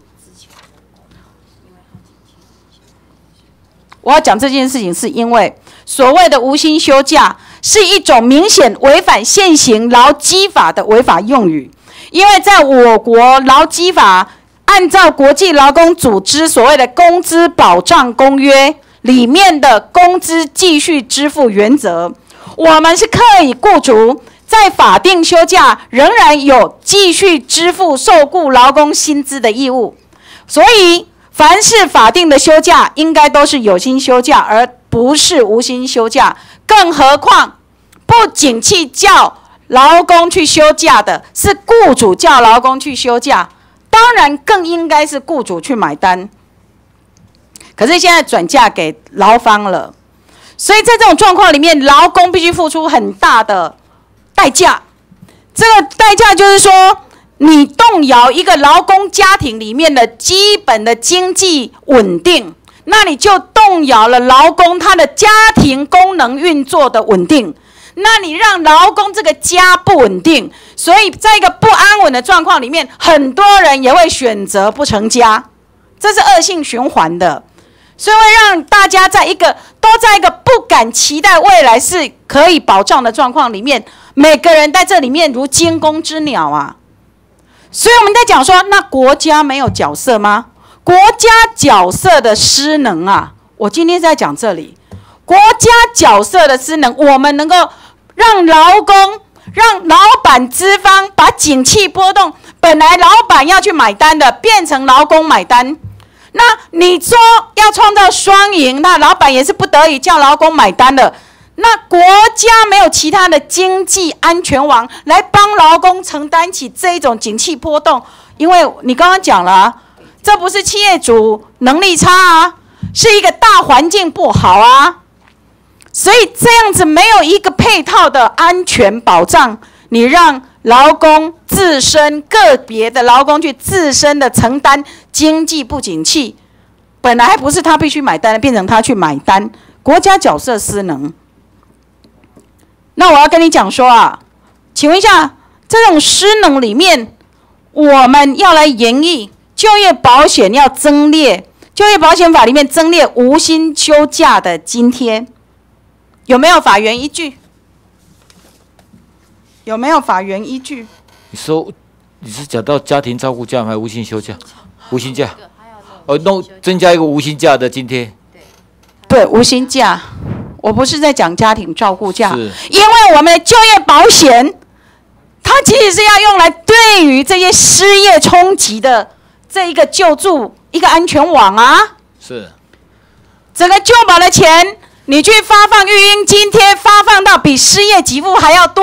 我要讲这件事情，是因为所谓的无薪休假是一种明显违反现行劳基法的违法用语，因为在我国劳基法按照国际劳工组织所谓的工资保障公约里面的工资继续支付原则，我们是可以雇主在法定休假仍然有继续支付受雇劳工薪资的义务，所以凡是法定的休假应该都是有薪休假，而不是无薪休假。更何况不景气叫劳工去休假的是雇主叫劳工去休假，当然更应该是雇主去买单。可是现在转嫁给劳方了，所以在这种状况里面，劳工必须付出很大的代价。这个代价就是说，你动摇一个劳工家庭里面的基本的经济稳定，那你就动摇了劳工他的家庭功能运作的稳定。那你让劳工这个家不稳定，所以在一个不安稳的状况里面，很多人也会选择不成家，这是恶性循环的，所以会让大家都在一个不敢期待未来是可以保障的状况里面，每个人在这里面如惊弓之鸟啊。所以我们在讲说，那国家没有角色吗？国家角色的失能啊，我今天在讲这里，国家角色的失能，我们能够让劳工、让老板资方把景气波动，本来老板要去买单的，变成劳工买单。那你说要创造双赢，那老板也是不得已叫劳工买单的。那国家没有其他的经济安全网来帮劳工承担起这一种景气波动，因为你刚刚讲了啊，这不是企业主能力差啊，是一个大环境不好啊。所以这样子没有一个配套的安全保障，你让劳工自身个别的劳工去自身的承担经济不景气，本来还不是他必须买单，变成他去买单，国家角色失能。那我要跟你讲说啊，请问一下，这种失能里面，我们要来研议就业保险要增列，就业保险法里面增列无薪休假的津贴，有没有法源依据？有没有法源依据？ 你说你是讲到家庭照顾假还是无薪休假？无薪假。弄增加一个无薪假的津贴。 对，无薪假。我不是在讲家庭照顾假，因为我们的就业保险，它其实是要用来对于这些失业冲击的这一个救助一个安全网啊。 是。 整个就保的钱，你去发放育婴津贴，发放到比失业给付还要多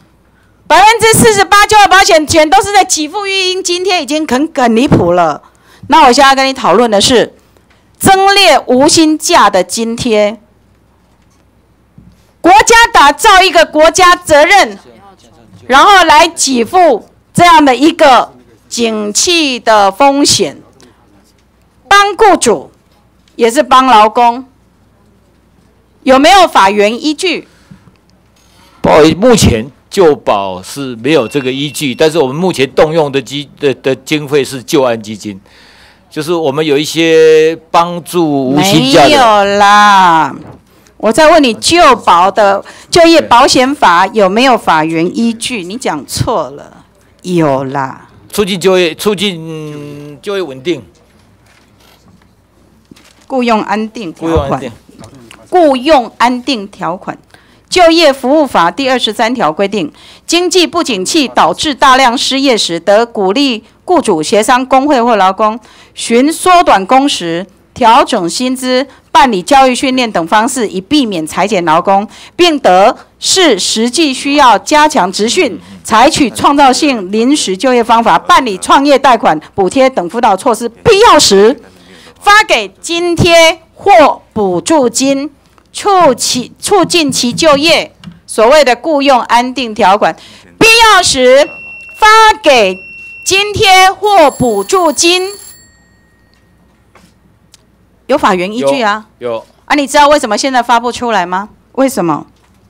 ，48%就业保险钱都是在给付育婴津贴，已经很离谱了。那我现在跟你讨论的是增列无薪假的津贴。国家打造一个国家责任，然后来给付这样的一个景气的风险，帮雇主也是帮劳工，有没有法源依据？ 不好意思，目前就保是没有这个依据，但是我们目前动用的经费是救安基金，就是我们有一些帮助无薪假的。 没有啦。我在问你，就保的就业保险法有没有法源依据？你讲错了，有啦。 促进就业稳定， 雇用安定条款，雇用安定条款， 就业服务法第23条规定，经济不景气导致大量失业时，得鼓励雇主协商工会或劳工，循缩短工时、调整薪资、办理教育训练等方式，以避免裁减劳工，并得视实际需要加强职训，采取创造性临时就业方法，办理创业贷款、补贴等辅导措施，必要时发给津贴或补助金，促进其就业。所谓的雇用安定条款，必要时发给津贴或补助金。有法源依据啊， 有啊，你知道为什么现在发不出来吗？为什么？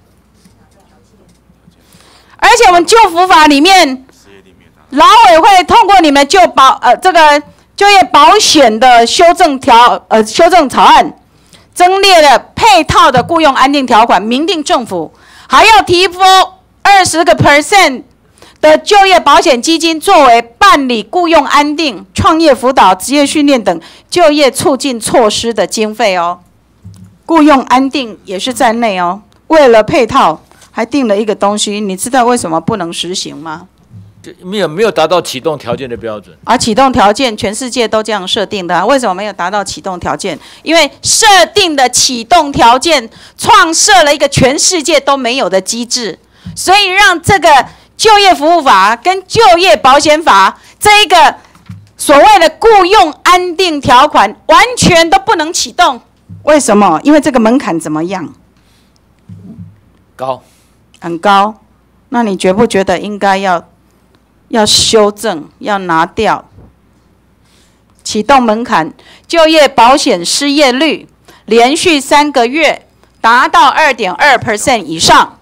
而且我们就服法里面，劳委会通过你们这个就业保险的修正草案，增列了配套的雇用安定条款，明定政府还要提拨20% 的就业保险基金，作为办理雇用安定、创业辅导、职业训练等就业促进措施的经费哦。雇用安定也是在内哦。为了配套，还定了一个东西，你知道为什么不能实行吗？ 没有达到启动条件的标准。 启动条件全世界都这样设定的啊，为什么没有达到启动条件？因为设定的启动条件创设了一个全世界都没有的机制，所以让这个就业服务法跟就业保险法这一个所谓的雇用安定条款完全都不能启动。为什么？因为这个门槛怎么样？ 高， 很高。那你觉不觉得应该要修正，要拿掉启动门槛？就业保险失业率连续3个月达到2.2% 以上。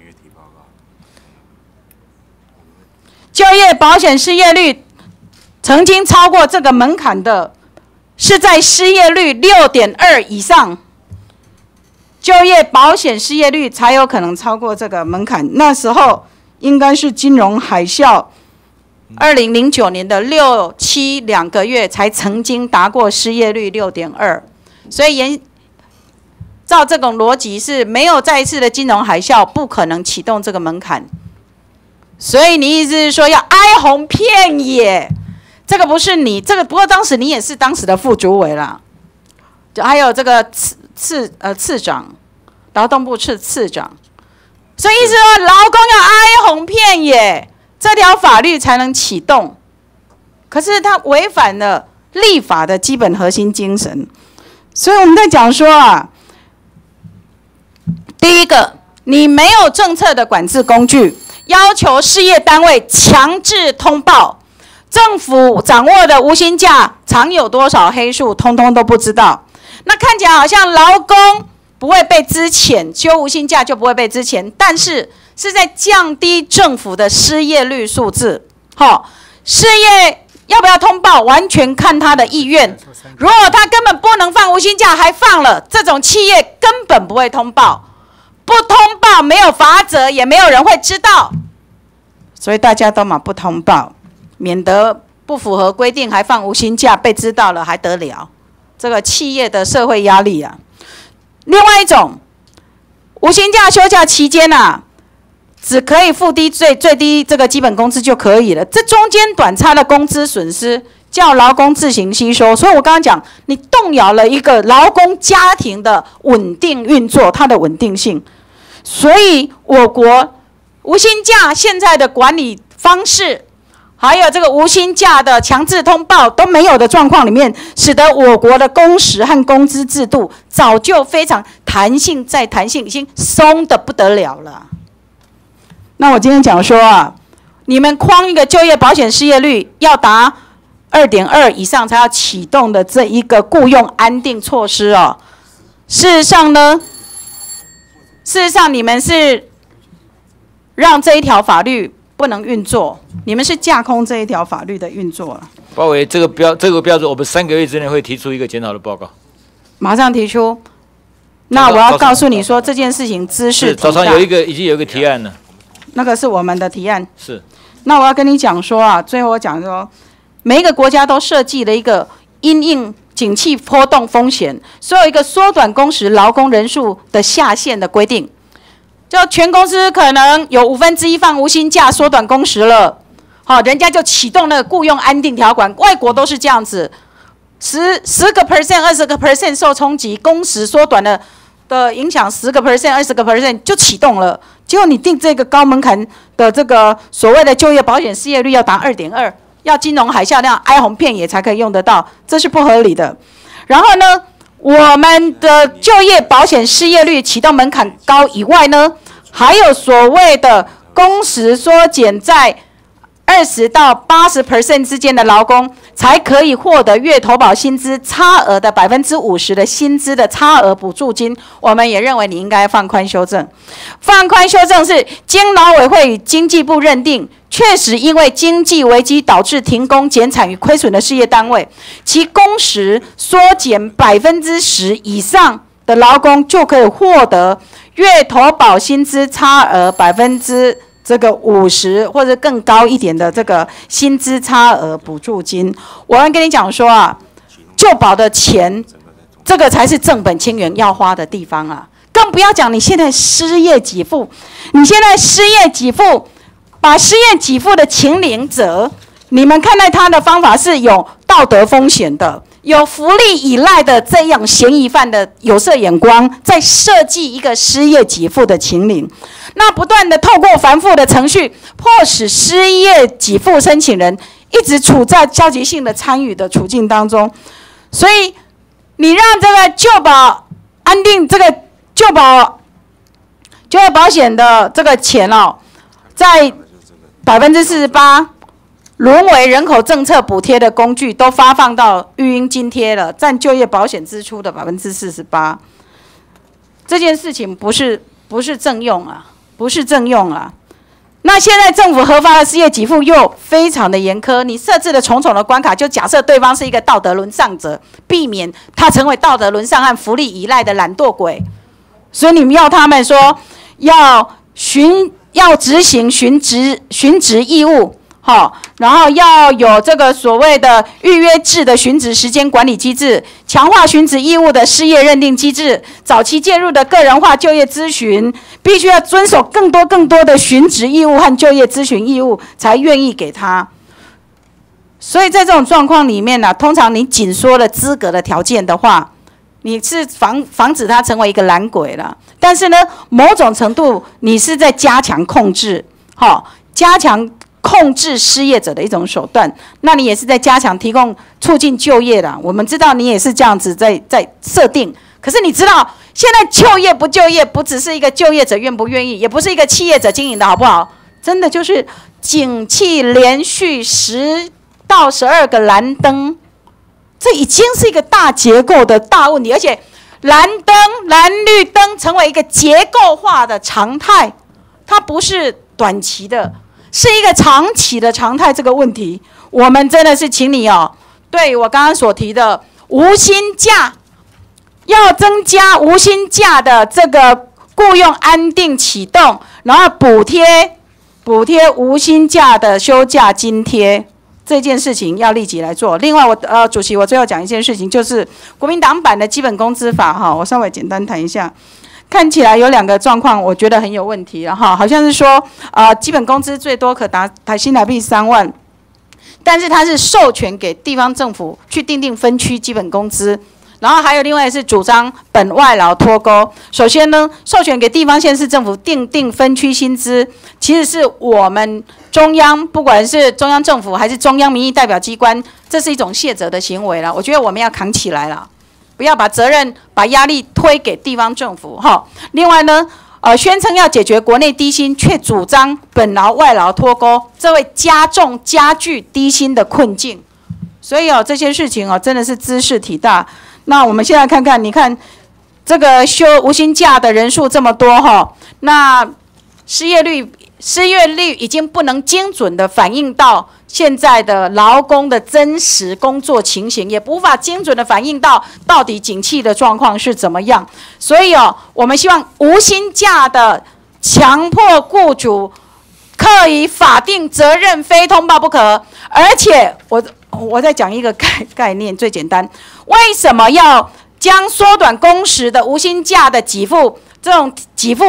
就业保险失业率曾经超过这个门槛的，是在失业率6.2以上，就业保险失业率才有可能超过这个门槛。那时候应该是金融海啸，2009年的6、7 2个月才曾经达过失业率6.2，所以照这种逻辑是没有再一次的金融海啸，不可能启动这个门槛。所以你意思是说要哀鸿遍野？这个不是你，这个不过当时你也是当时的副主委啦，就还有这个次长，劳动部次长，所以意思说劳工要哀鸿遍野，这条法律才能启动。可是它违反了立法的基本核心精神，所以我们在讲说啊，第一个，你没有政策的管制工具。要求事业单位强制通报，政府掌握的无薪假常有多少黑数，通通都不知道。那看起来好像劳工不会被资遣，休无薪假就不会被资遣，但是是在降低政府的失业率数字。事业要不要通报，完全看他的意愿。如果他根本不能放无薪假，还放了，这种企业根本不会通报。不通报没有罚则，也没有人会知道，所以大家都不通报，免得不符合规定还放无薪假，被知道了还得了？这个企业的社会压力啊。另外一种，无薪假休假期间啊，只可以付最低这个基本工资就可以了，这中间短差的工资损失叫劳工自行吸收。所以我刚刚讲，你动摇了一个劳工家庭的稳定运作，它的稳定性。所以我国无薪假现在的管理方式，还有这个无薪假的强制通报都没有的状况里面，使得我国的工时和工资制度早就非常弹性，再弹性，已经松得不得了了。那我今天讲说啊，你们框一个就业保险失业率要达2.2以上才要启动的这一个雇用安定措施哦，事实上你们是让这一条法律不能运作，你们是架空这一条法律的运作了。 包围这个标准，我们3个月之内会提出一个检讨的报告， 马上提出。那我要告诉你说，这件事情知识早上已经有一个提案了， 那个是我们的提案。 是。 那我要跟你讲说啊，最后我讲说，每一个国家都设计了一个因应景气波动风险，所有一个缩短工时劳工人数的下限的规定。 就全公司可能有1/5放无薪假，缩短工时了，好，人家就启动了雇佣安定条款。外国都是这样子，10%、20% 受冲击，工时缩短了的影响10%、20% 就启动了。结果你定这个高门槛的这个所谓的就业保险失业率要达2.2，要金融海啸那样哀鸿遍野才可以用得到，这是不合理的。然后呢，我们的就业保险失业率启动门槛高以外呢，还有所谓的工时缩减在20%到80% 之间的劳工，才可以获得月投保薪资差额的50%的薪资的差额补助金。我们也认为你应该放宽修正。放宽修正是经劳委会与经济部认定，确实因为经济危机导致停工、减产与亏损的事业单位，其工时缩减10%以上的劳工就可以获得月投保薪资差额50%或者更高一点的这个薪资差额补助金。我要跟你讲说啊，就保的钱，这个才是正本清源要花的地方啊。更不要讲你现在失业给付，你现在失业给付，把失业给付的请领者，你们看待他的方法是有道德风险的，有福利依赖的这样嫌疑犯的有色眼光，在设计一个失业给付的请领。那不断的透过繁复的程序，迫使失业给付申请人一直处在消极性的参与的处境当中。所以你让这个就保安定这个就业保险的这个钱哦，在48%沦为人口政策补贴的工具，都发放到育婴津贴了，占就业保险支出的48%。这件事情不是正用啊，不是正用啊。那现在政府核发的失业给付又非常的严苛，你设置了重重的关卡，就假设对方是一个道德沦丧者，避免他成为道德沦丧和福利依赖的懒惰鬼。所以你们要他们说要执行巡职义务。然后要有这个所谓的预约制的巡职时间管理机制，强化巡职义务的失业认定机制，早期介入的个人化就业咨询，必须要遵守更多的巡职义务和就业咨询义务，才愿意给他。所以在这种状况里面呢，通常你紧缩了资格的条件的话，你是防止他成为一个懒鬼了。但是呢，某种程度你是在加强控制，加强控制失业者的一种手段，那你也是在加强提供促进就业的。我们知道你也是这样子在设定，可是你知道现在就业不就业，不只是一个就业者愿不愿意，也不是一个企业者经营的好不好，真的就是景气连续10到12个蓝灯，这已经是一个大结构的大问题，而且蓝绿灯成为一个结构化的常态，它不是短期的，是一个长期的常态。这个问题，我们真的是请你哦，对我刚刚所提的无薪假，要增加无薪假的这个雇用安定启动，然后补贴无薪假的休假津贴，这件事情要立即来做。另外主席，我最后讲一件事情，就是国民党版的基本工资法哈，我稍微简单谈一下。看起来有2个状况，我觉得很有问题哈，好像是说基本工资最多可达新台币3万，但是它是授权给地方政府去订定分区基本工资，然后还有另外是主张本外劳脱钩。首先呢，授权给地方县市政府订定分区薪资，其实是我们中央，不管是中央政府还是中央民意代表机关，这是一种卸责的行为了。我觉得我们要扛起来了。不要把责任、把压力推给地方政府哈。另外呢，宣称要解决国内低薪，却主张本劳外劳脱钩，这会加剧低薪的困境。所以这些事情真的是茲事体大。那我们现在看看，你看这个休无薪假的人数这么多哈，那失业率已经不能精准的反映到现在的劳工的真实工作情形，也无法精准的反映到底景气的状况是怎么样。所以我们希望无薪假的强迫雇主课以法定责任，非通报不可。而且我再讲一个概念，最简单，为什么要将缩短工时的无薪假的给付这种给付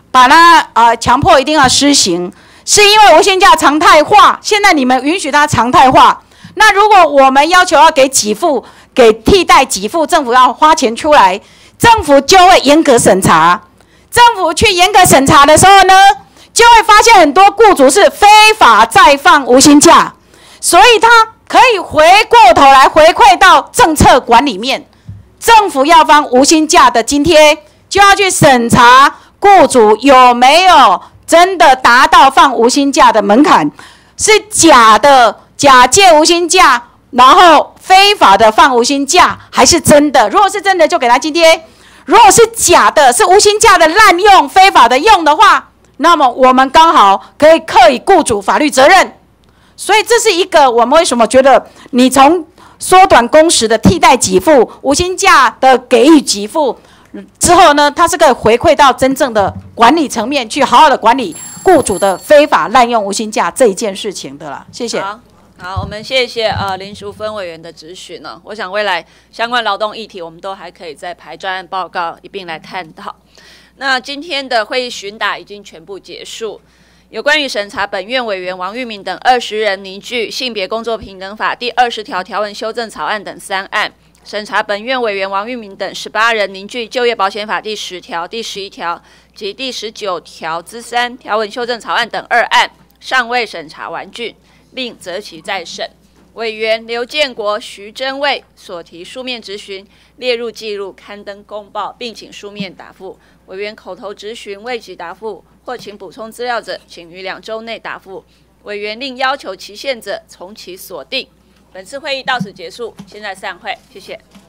把它强迫一定要施行，是因为无薪假常态化，现在你们允许它常态化。那如果我们要求要给给替代给付，政府要花钱出来，政府就会严格审查。政府去严格审查的时候呢，就会发现很多雇主是非法再放无薪假，所以他可以回过头来回馈到政策管里面。政府要放无薪假的津贴，就要去审查雇主有没有真的达到放无薪假的门槛，是假的假借无薪假，然后非法的放无薪假，还是真的？如果是真的，就给他津贴；如果是假的，是无薪假的滥用、非法的用的话，那么我们刚好可以课以雇主法律责任。所以这是一个我们为什么觉得你从缩短工时的替代给付、无薪假的给予给付之后呢，它是可以回馈到真正的管理层面去，好好的管理雇主的非法滥用无薪假这一件事情的啦。谢谢。 好，我们谢谢林淑芬委员的质询呢。我想未来相关劳动议题，我们都还可以再排专案报告一并来探讨。那今天的会议询答已经全部结束。有关于审查本院委员王玉明等20人拟具《性别工作平等法》第20条条文修正草案等3案，审查本院委员王玉明等18人拟具《就业保险法》第10条、第11条及第19条之3条文修正草案等2案，尚未审查完竣，另择期再审。委员刘建国、徐祯卫所提书面质询列入记录，刊登公报，并请书面答复。委员口头质询未及答复，或请补充资料者，请于2周内答复。委员另要求期限者，从其所定。本次会议到此结束，现在散会，谢谢。